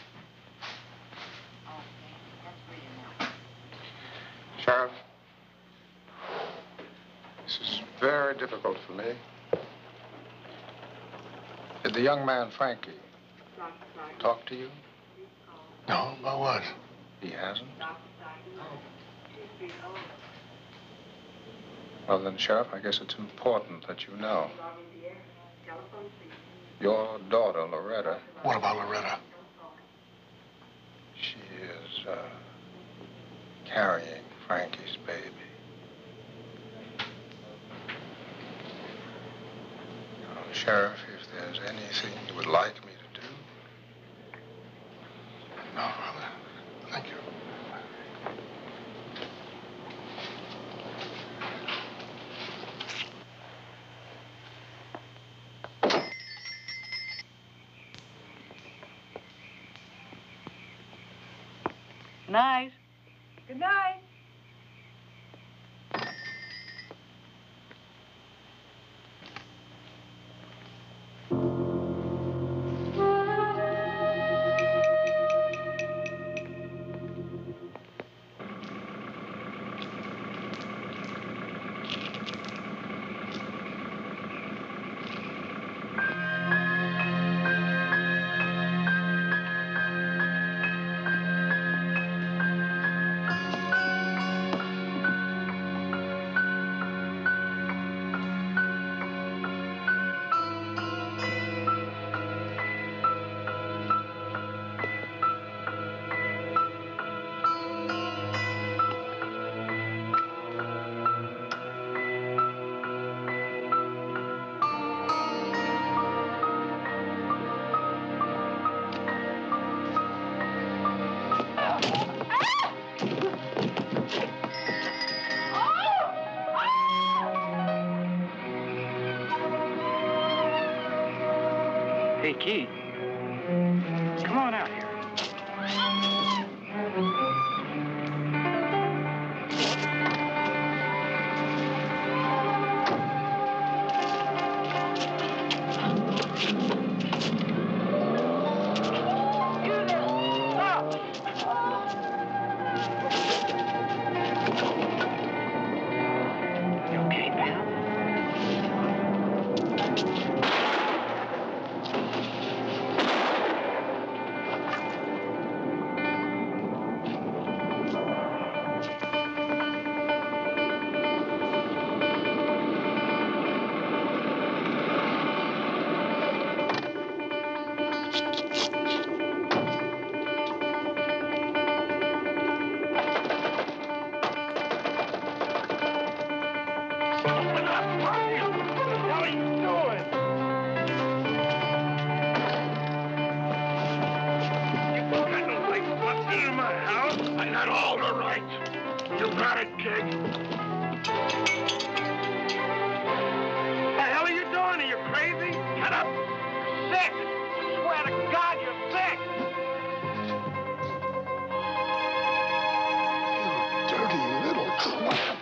Speaker 20: Sheriff, this is very difficult for me. Did the young man, Frankie, talk to you?
Speaker 3: No, about what?
Speaker 20: He hasn't? Well, then, Sheriff, I guess it's important that you know. Your daughter, Loretta.
Speaker 3: What about Loretta?
Speaker 20: She is, carrying Frankie's baby. Sheriff, if there's anything you would like me to do.
Speaker 3: No, brother. Thank you.
Speaker 18: Good night.
Speaker 9: Good night.
Speaker 24: Hey, Keith. Come on out here.
Speaker 9: You there! Stop!
Speaker 6: You got it, kid.
Speaker 15: The hell are you doing? Are you crazy? Get up. Sick. I swear to God, you're sick.
Speaker 6: Dirty little tramp.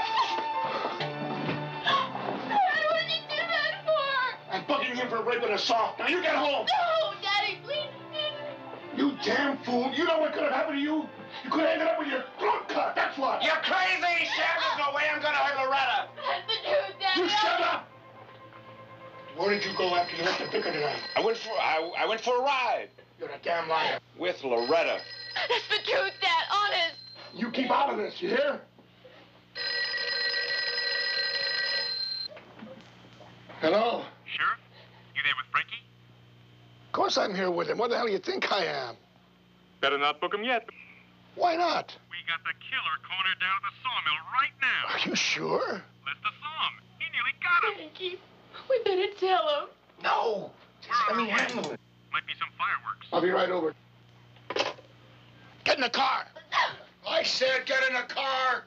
Speaker 14: What did you do that for?
Speaker 6: I'm bugging him for rape and assault. Now you get home.
Speaker 14: No, Daddy, please.
Speaker 6: You damn fool. You know what could have happened to you? You could have ended up with your throat cut. That's what.
Speaker 15: You're crazy, Sheriff. There's no way I'm going to hurt Loretta.
Speaker 14: That's the truth, Daddy.
Speaker 6: You shut up. Where did you go after you left the picker tonight?
Speaker 15: I went for a ride.
Speaker 6: You're a damn liar.
Speaker 15: With Loretta.
Speaker 14: That's the truth, Dad. Honest.
Speaker 6: You keep out of this, you hear? Hello?
Speaker 20: Sheriff, you there with Frankie?
Speaker 6: Of course I'm here with him. What the hell do you think I am?
Speaker 20: Better not book him yet.
Speaker 6: Why not?
Speaker 20: We got the killer cornered down at the sawmill right now.
Speaker 6: Are you sure?
Speaker 20: Lester saw him. He nearly got him.
Speaker 14: Frankie, we better tell him.
Speaker 6: No. Just let me handle it.
Speaker 20: Might be some fireworks.
Speaker 6: I'll be right over. Get in the car. I said get in the car.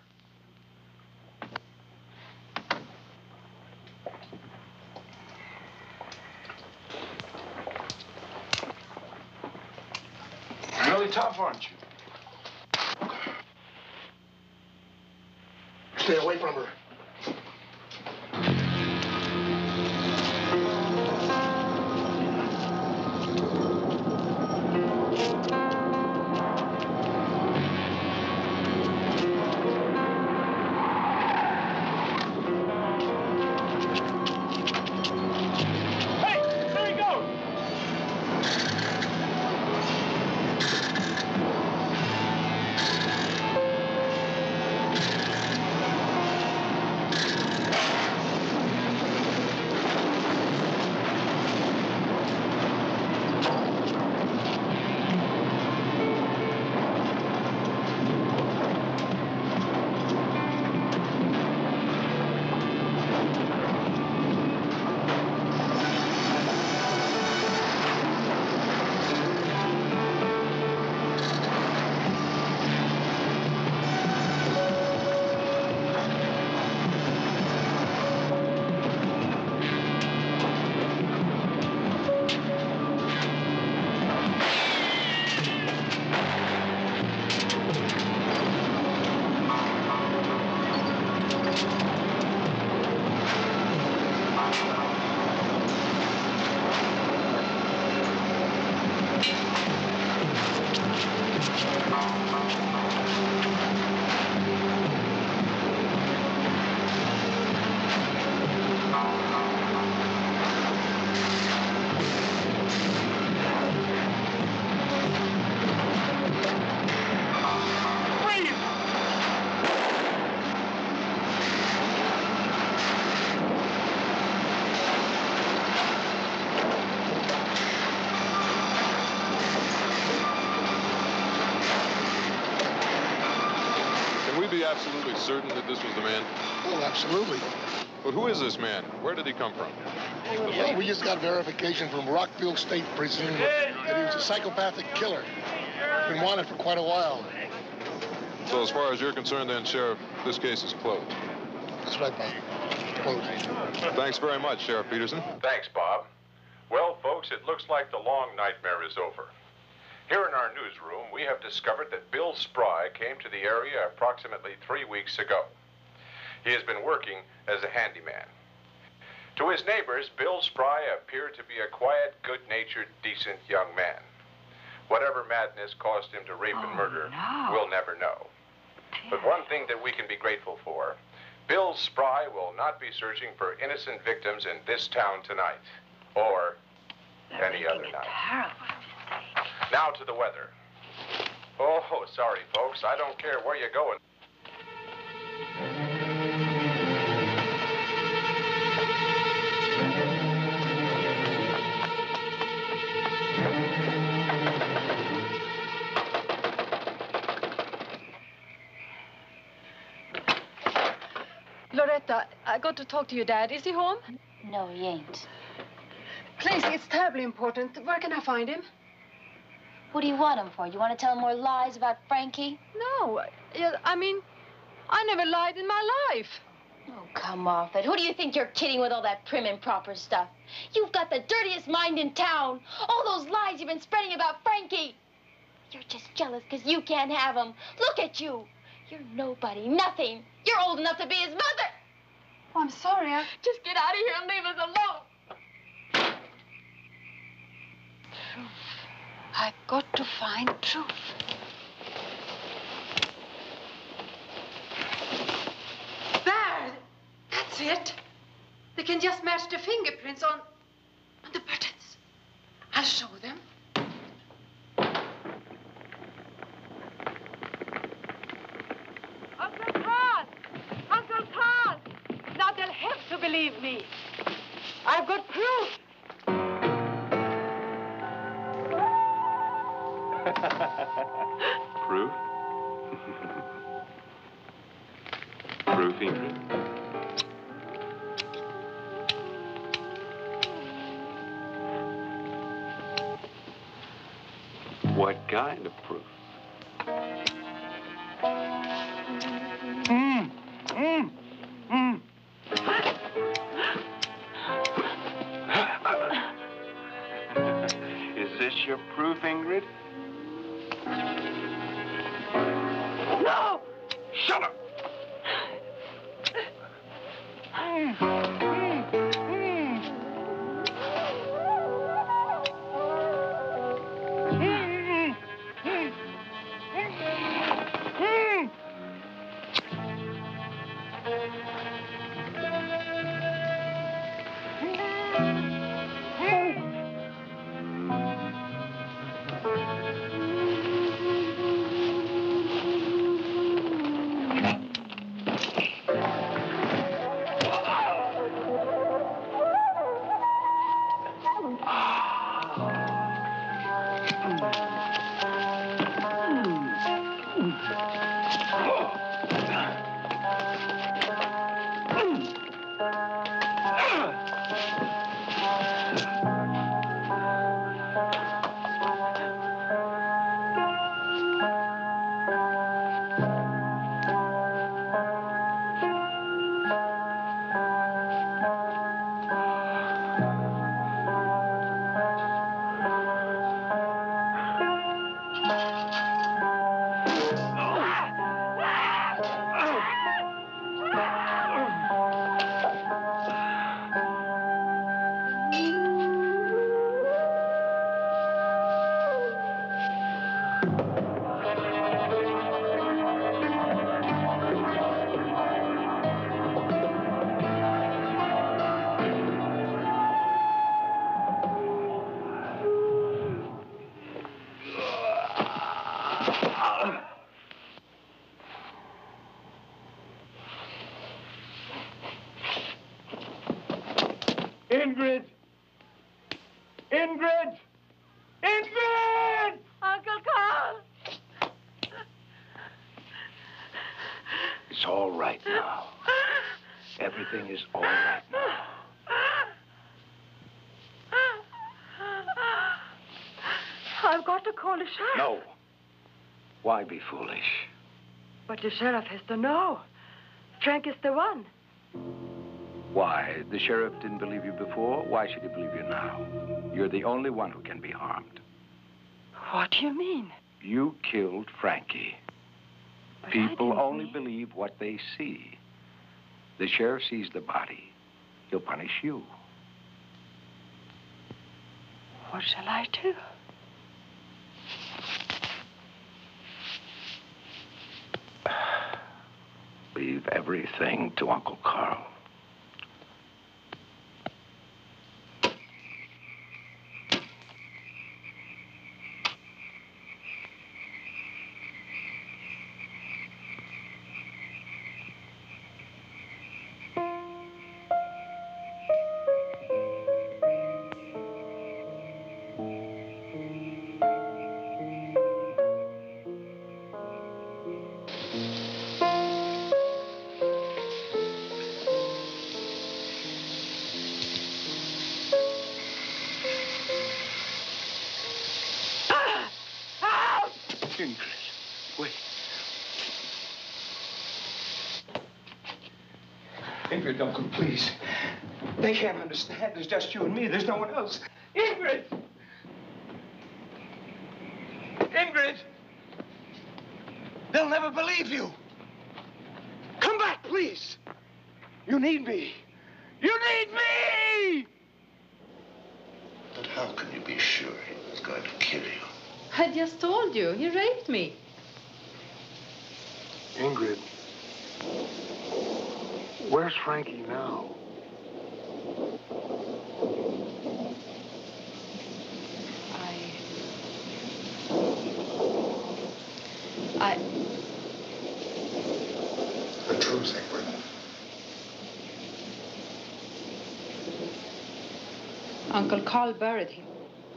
Speaker 8: You're really tough, aren't you?
Speaker 6: Stay away from her.
Speaker 1: Absolutely certain that this was the man?
Speaker 6: Well, absolutely.
Speaker 1: But who is this man? Where did he come from?
Speaker 6: Well, we just got verification from Rockville State Prison that he was a psychopathic killer. Been wanted for quite a while.
Speaker 1: So as far as you're concerned then, Sheriff, this case is closed.
Speaker 6: That's right, Bob. Closed.
Speaker 1: Thanks very much, Sheriff Peterson.
Speaker 2: Thanks, Bob. Well, folks, it looks like the long nightmare is over. Here in our newsroom, we have discovered that Bill Spry came to the area approximately 3 weeks ago. He has been working as a handyman. To his neighbors, Bill Spry appeared to be a quiet, good-natured, decent young man. Whatever madness caused him to rape and murder, we'll never know. But one thing that we can be grateful for, Bill Spry will not be searching for innocent victims in this town tonight, or any other night. Now to the weather. Oh, sorry, folks. I don't care where you're going.
Speaker 7: Loretta, I got to talk to your dad. Is he home?
Speaker 10: No, he ain't.
Speaker 7: Please, it's terribly important. Where can I find him?
Speaker 10: What do you want him for? You want to tell him more lies about Frankie?
Speaker 7: No. I mean, I never lied in my life.
Speaker 14: Oh, come off it. Who do you think you're kidding with all that prim and proper stuff? You've got the dirtiest mind in town. All those lies you've been spreading about Frankie. You're just jealous because you can't have him. Look at you. You're nobody, nothing. You're old enough to be his mother.
Speaker 7: Oh, I'm sorry.
Speaker 14: Just get out of here and leave us alone.
Speaker 7: Truth. I've got to find truth. There. That's it. They can just match the fingerprints on the buttons. I'll show them. Uncle Carl! Uncle Carl! Now they'll have to believe me. I've got proof.
Speaker 2: Proof? Proof, Ingrid? What kind of proof? Is this your proof, Ingrid?
Speaker 14: No!
Speaker 2: Shut up!
Speaker 17: Ingrid! Ingrid! Ingrid!
Speaker 14: Uncle Carl!
Speaker 16: It's all right now. Everything is all right now.
Speaker 18: I've got to call the sheriff.
Speaker 16: No. Why be foolish?
Speaker 18: But the sheriff has to know. Frank is the one.
Speaker 16: Why? The sheriff didn't believe you before. Why should he believe you now? You're the only one who can be harmed.
Speaker 18: What do you mean?
Speaker 16: You killed Frankie.
Speaker 18: But
Speaker 16: People only believe what they see. The sheriff sees the body. He'll punish you.
Speaker 18: What shall I do?
Speaker 16: Leave everything to Uncle Carl. Ingrid, wait. Ingrid, Uncle, please. They can't understand. There's just you and me. There's no one else. Ingrid! Ingrid! They'll never believe you. Come back, please. You need me. You need me!
Speaker 23: But how can you be sure he was going to kill you?
Speaker 7: I just told you. He raped me.
Speaker 3: Ingrid, where's Frankie now? The truth, Ingrid.
Speaker 7: Uncle Carl buried him.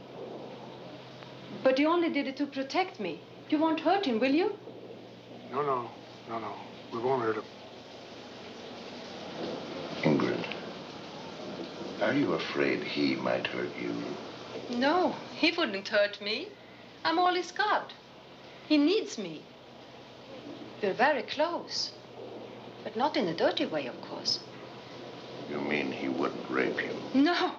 Speaker 7: But you only did it to protect me. You won't hurt him, will you?
Speaker 3: No. We won't hurt him.
Speaker 23: Ingrid, are you afraid he might hurt you?
Speaker 7: No, he wouldn't hurt me. I'm all he's got. He needs me. We're very close. But not in a dirty way, of course.
Speaker 23: You mean he wouldn't rape you?
Speaker 7: No.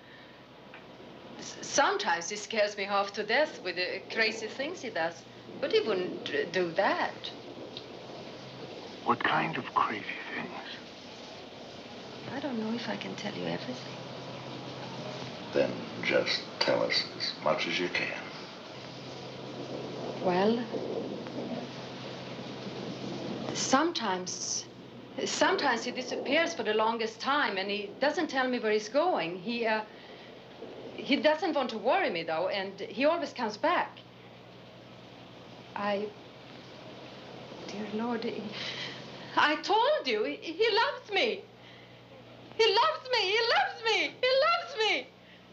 Speaker 7: Sometimes he scares me half to death with the crazy things he does. But he wouldn't do that.
Speaker 3: What kind of crazy things?
Speaker 7: I don't know if I can tell you everything.
Speaker 23: Then just tell us as much as you can.
Speaker 7: Well, sometimes he disappears for the longest time, and he doesn't tell me where he's going. He doesn't want to worry me, though, and he always comes back. Dear Lord, I told you, he loves me. He loves me, he loves me, he loves me.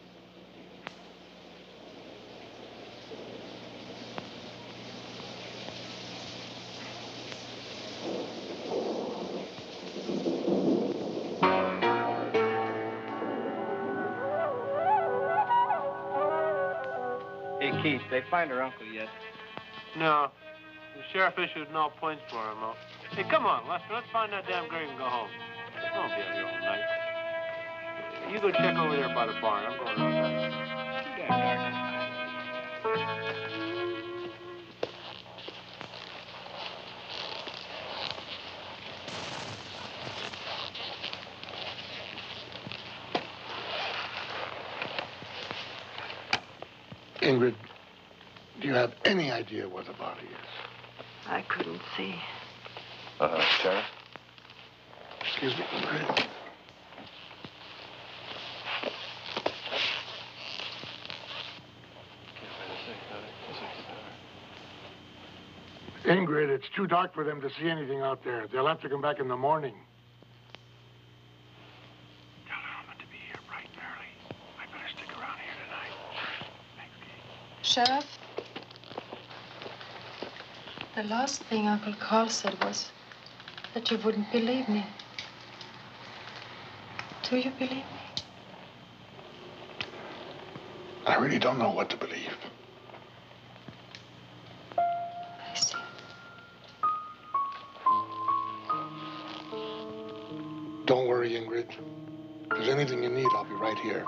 Speaker 24: Hey, Keith, they find her uncle yet?
Speaker 15: No. The sheriff issued no points for him, though. Hey, come on, Lester. Let's find that damn grave and go home. I won't be out here all night. You go check over there by the barn. I'm going around back.
Speaker 3: Ingrid, do you have any idea where the body is?
Speaker 18: I couldn't see.
Speaker 19: Sheriff?
Speaker 3: Excuse me, Ingrid. Ingrid, it's too dark for them to see anything out there. They'll have to come back in the morning.
Speaker 24: Tell her I'm going to be here bright and early. I better stick around here tonight. Thanks, Kate.
Speaker 7: Sheriff, the last thing Uncle Carl said was that you wouldn't believe me. Do you believe me?
Speaker 3: I really don't know what to believe.
Speaker 7: I see.
Speaker 3: Don't worry, Ingrid. If there's anything you need, I'll be right here.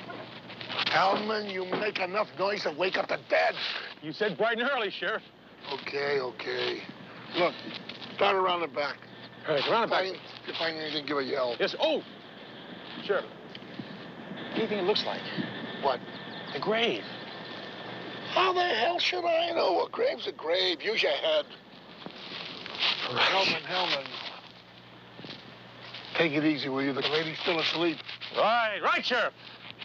Speaker 6: Hellman, you make enough noise to wake up the dead.
Speaker 15: You said bright and early, Sheriff.
Speaker 6: Okay. Look, start around the back.
Speaker 20: All right, around the back.
Speaker 6: If you find anything, give a yell.
Speaker 20: Yes. Oh! Sheriff. Anything it looks like.
Speaker 6: What?
Speaker 20: A grave.
Speaker 6: How the hell should I know? A grave's a grave. Use your head. Hellman. Take it easy, will you? The lady's still asleep.
Speaker 20: Right, Sheriff.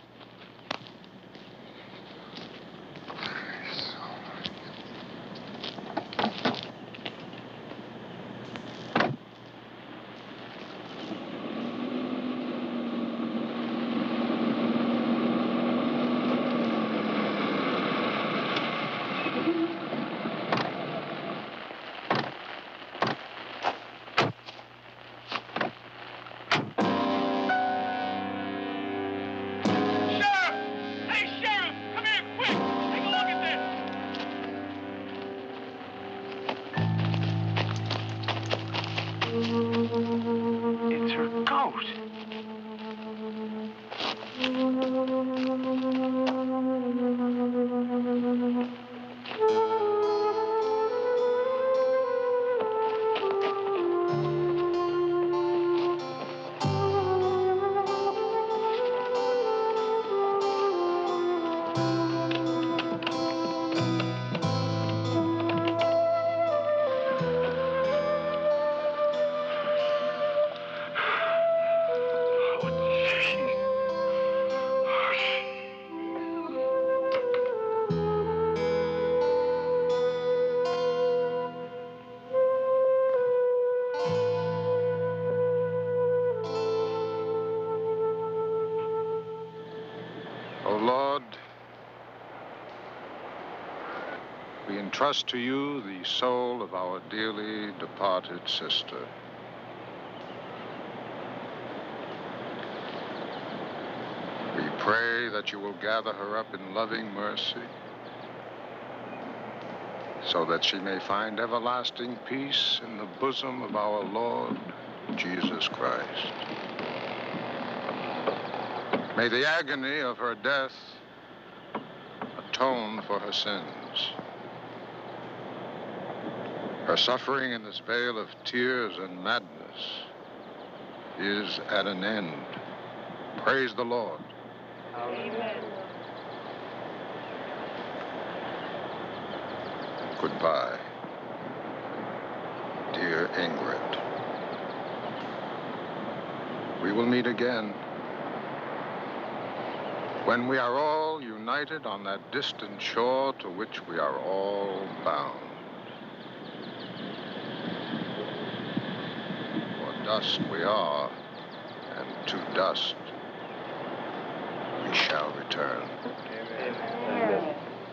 Speaker 17: It's her ghost.
Speaker 4: O Lord, we entrust to you the soul of our dearly departed sister. We pray that you will gather her up in loving mercy so that she may find everlasting peace in the bosom of our Lord Jesus Christ. May the agony of her death atone for her sins. Her suffering in this vale of tears and madness is at an end. Praise the Lord.
Speaker 18: Amen.
Speaker 4: Goodbye, dear Ingrid. We will meet again when we are all united on that distant shore to which we are all bound. For dust we are, and to dust we shall return.
Speaker 18: Amen.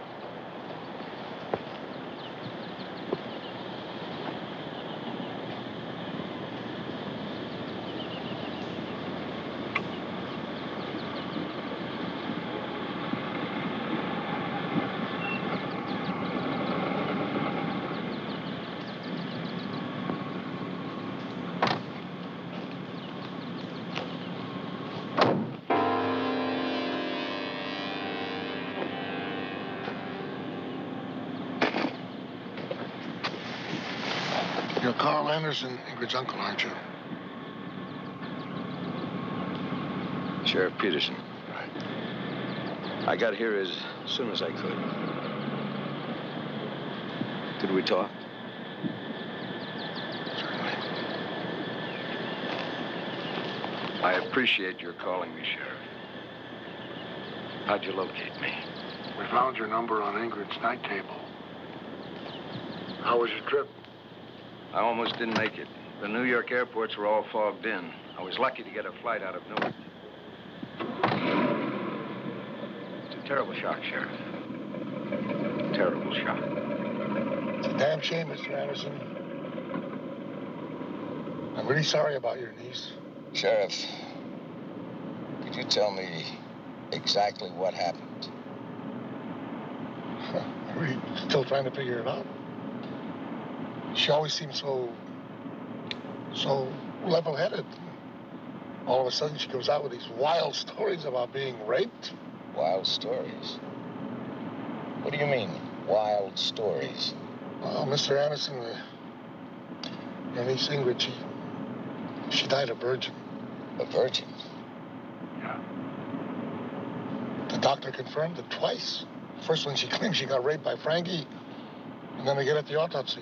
Speaker 6: You're Carl Anderson, Ingrid's uncle, aren't you?
Speaker 19: Sheriff Peterson.
Speaker 6: Right.
Speaker 19: I got here as soon as I could. Could we talk?
Speaker 6: Certainly.
Speaker 19: I appreciate your calling me, Sheriff. How'd you locate me?
Speaker 6: We found your number on Ingrid's night table. How was your trip?
Speaker 19: I almost didn't make it. The New York airports were all fogged in. I was lucky to get a flight out of Newark. It's a terrible shock, Sheriff. Terrible shock.
Speaker 6: It's a damn shame, Mr. Anderson. I'm really sorry about your niece.
Speaker 23: Sheriff, could you tell me exactly what happened?
Speaker 6: I'm really still trying to figure it out. She always seemed so level-headed. All of a sudden, she goes out with these wild stories about being raped.
Speaker 23: Wild stories? What do you mean, wild stories?
Speaker 3: Well, Mr. Anderson, your niece Ingrid, she died a virgin.
Speaker 23: A virgin?
Speaker 3: Yeah. The doctor confirmed it twice. First when she claimed she got raped by Frankie, and then again at the autopsy.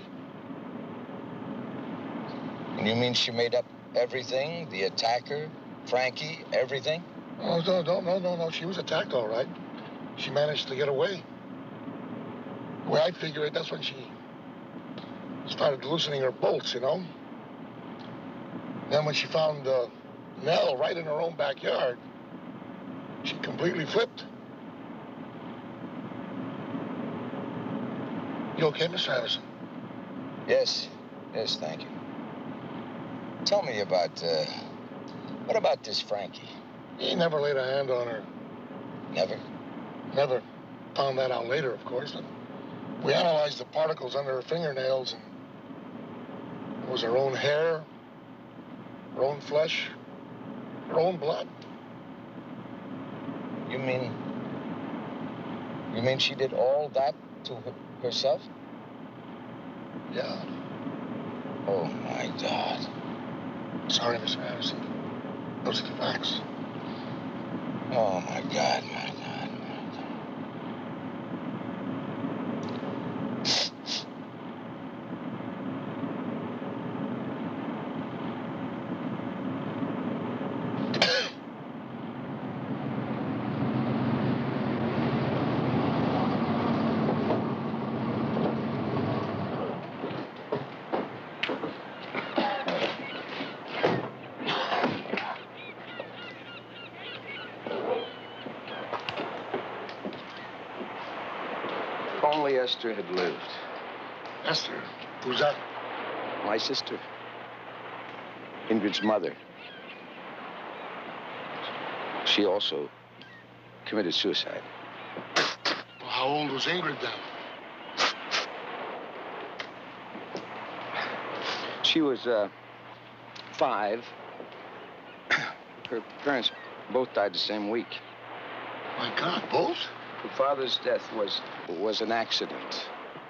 Speaker 23: And you mean she made up everything? The attacker, Frankie, everything?
Speaker 3: Oh, no. She was attacked, all right. She managed to get away. The way I figure it, that's when she started loosening her bolts, you know? Then when she found Nell right in her own backyard, she completely flipped. You okay, Mr. Anderson?
Speaker 23: Yes, thank you. Tell me about, what about this Frankie?
Speaker 3: He never laid a hand on her.
Speaker 23: Never?
Speaker 3: Never. Found that out later, of course. But we analyzed the particles under her fingernails, and it was her own hair, her own flesh, her own blood.
Speaker 23: You mean she did all that to herself?
Speaker 3: Yeah.
Speaker 23: Oh, my God.
Speaker 3: Sorry, Mr. Anderson. Those are the facts.
Speaker 23: Oh, my God. Only Esther had lived.
Speaker 3: Esther? Who's that?
Speaker 23: My sister. Ingrid's mother. She also committed suicide.
Speaker 3: Well, how old was Ingrid then?
Speaker 23: She was 5. Her parents both died the same week.
Speaker 3: My God, both?
Speaker 23: Her father's death was an accident.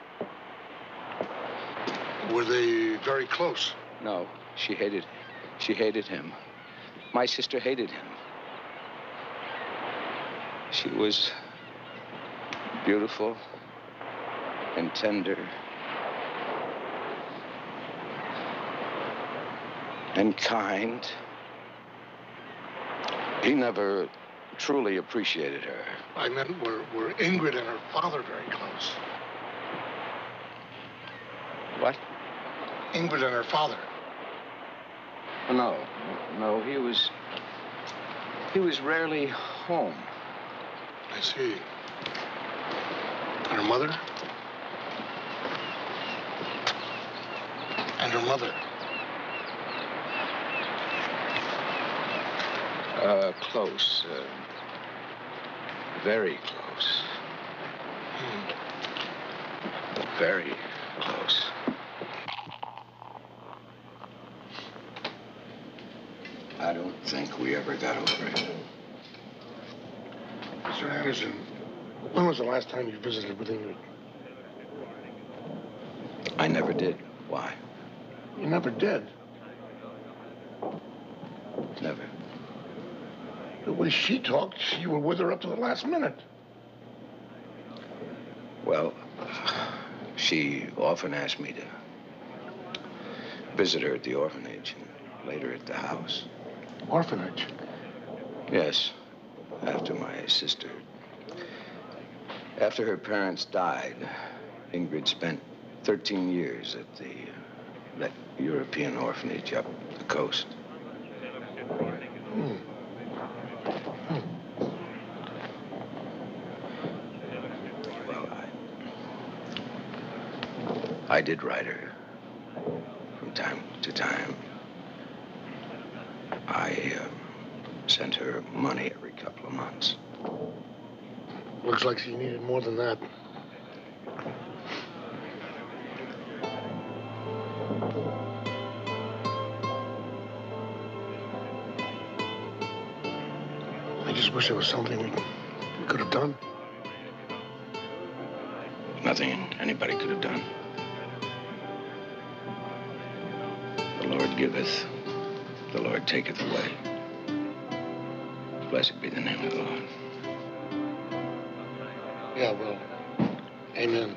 Speaker 3: Were they very close?
Speaker 23: No, she hated him. My sister hated him. She was beautiful and tender and kind. He never truly appreciated her.
Speaker 3: I meant, were Ingrid and her father very close?
Speaker 23: What?
Speaker 3: Ingrid and her father.
Speaker 23: No, he was rarely home.
Speaker 3: I see. And her mother? And her mother?
Speaker 23: Close. Very close. Very close. I don't think we ever got over it.
Speaker 3: Mr. Anderson, when was the last time you visited with Ingrid?
Speaker 23: I never did. Why?
Speaker 3: You never did?
Speaker 23: Never.
Speaker 3: The way she talked, you were with her up to the last minute.
Speaker 23: Well, she often asked me to visit her at the orphanage and later at the house.
Speaker 3: Orphanage?
Speaker 23: Yes, after my sister. After her parents died, Ingrid spent 13 years at that European orphanage up the coast. Well, I did write her from time to time. I sent her money every couple of months.
Speaker 3: Looks like she needed more than that. I just wish there was something we could have done.
Speaker 23: Nothing anybody could have done.
Speaker 24: Lord giveth, the Lord taketh away. Blessed be the name of the Lord.
Speaker 3: Yeah, well, amen.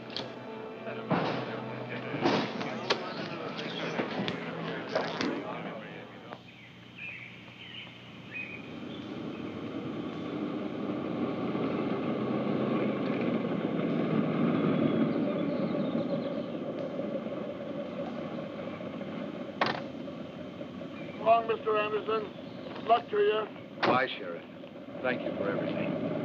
Speaker 6: Long, Mr. Anderson. Luck to you.
Speaker 24: Bye, Sheriff. Thank you for everything.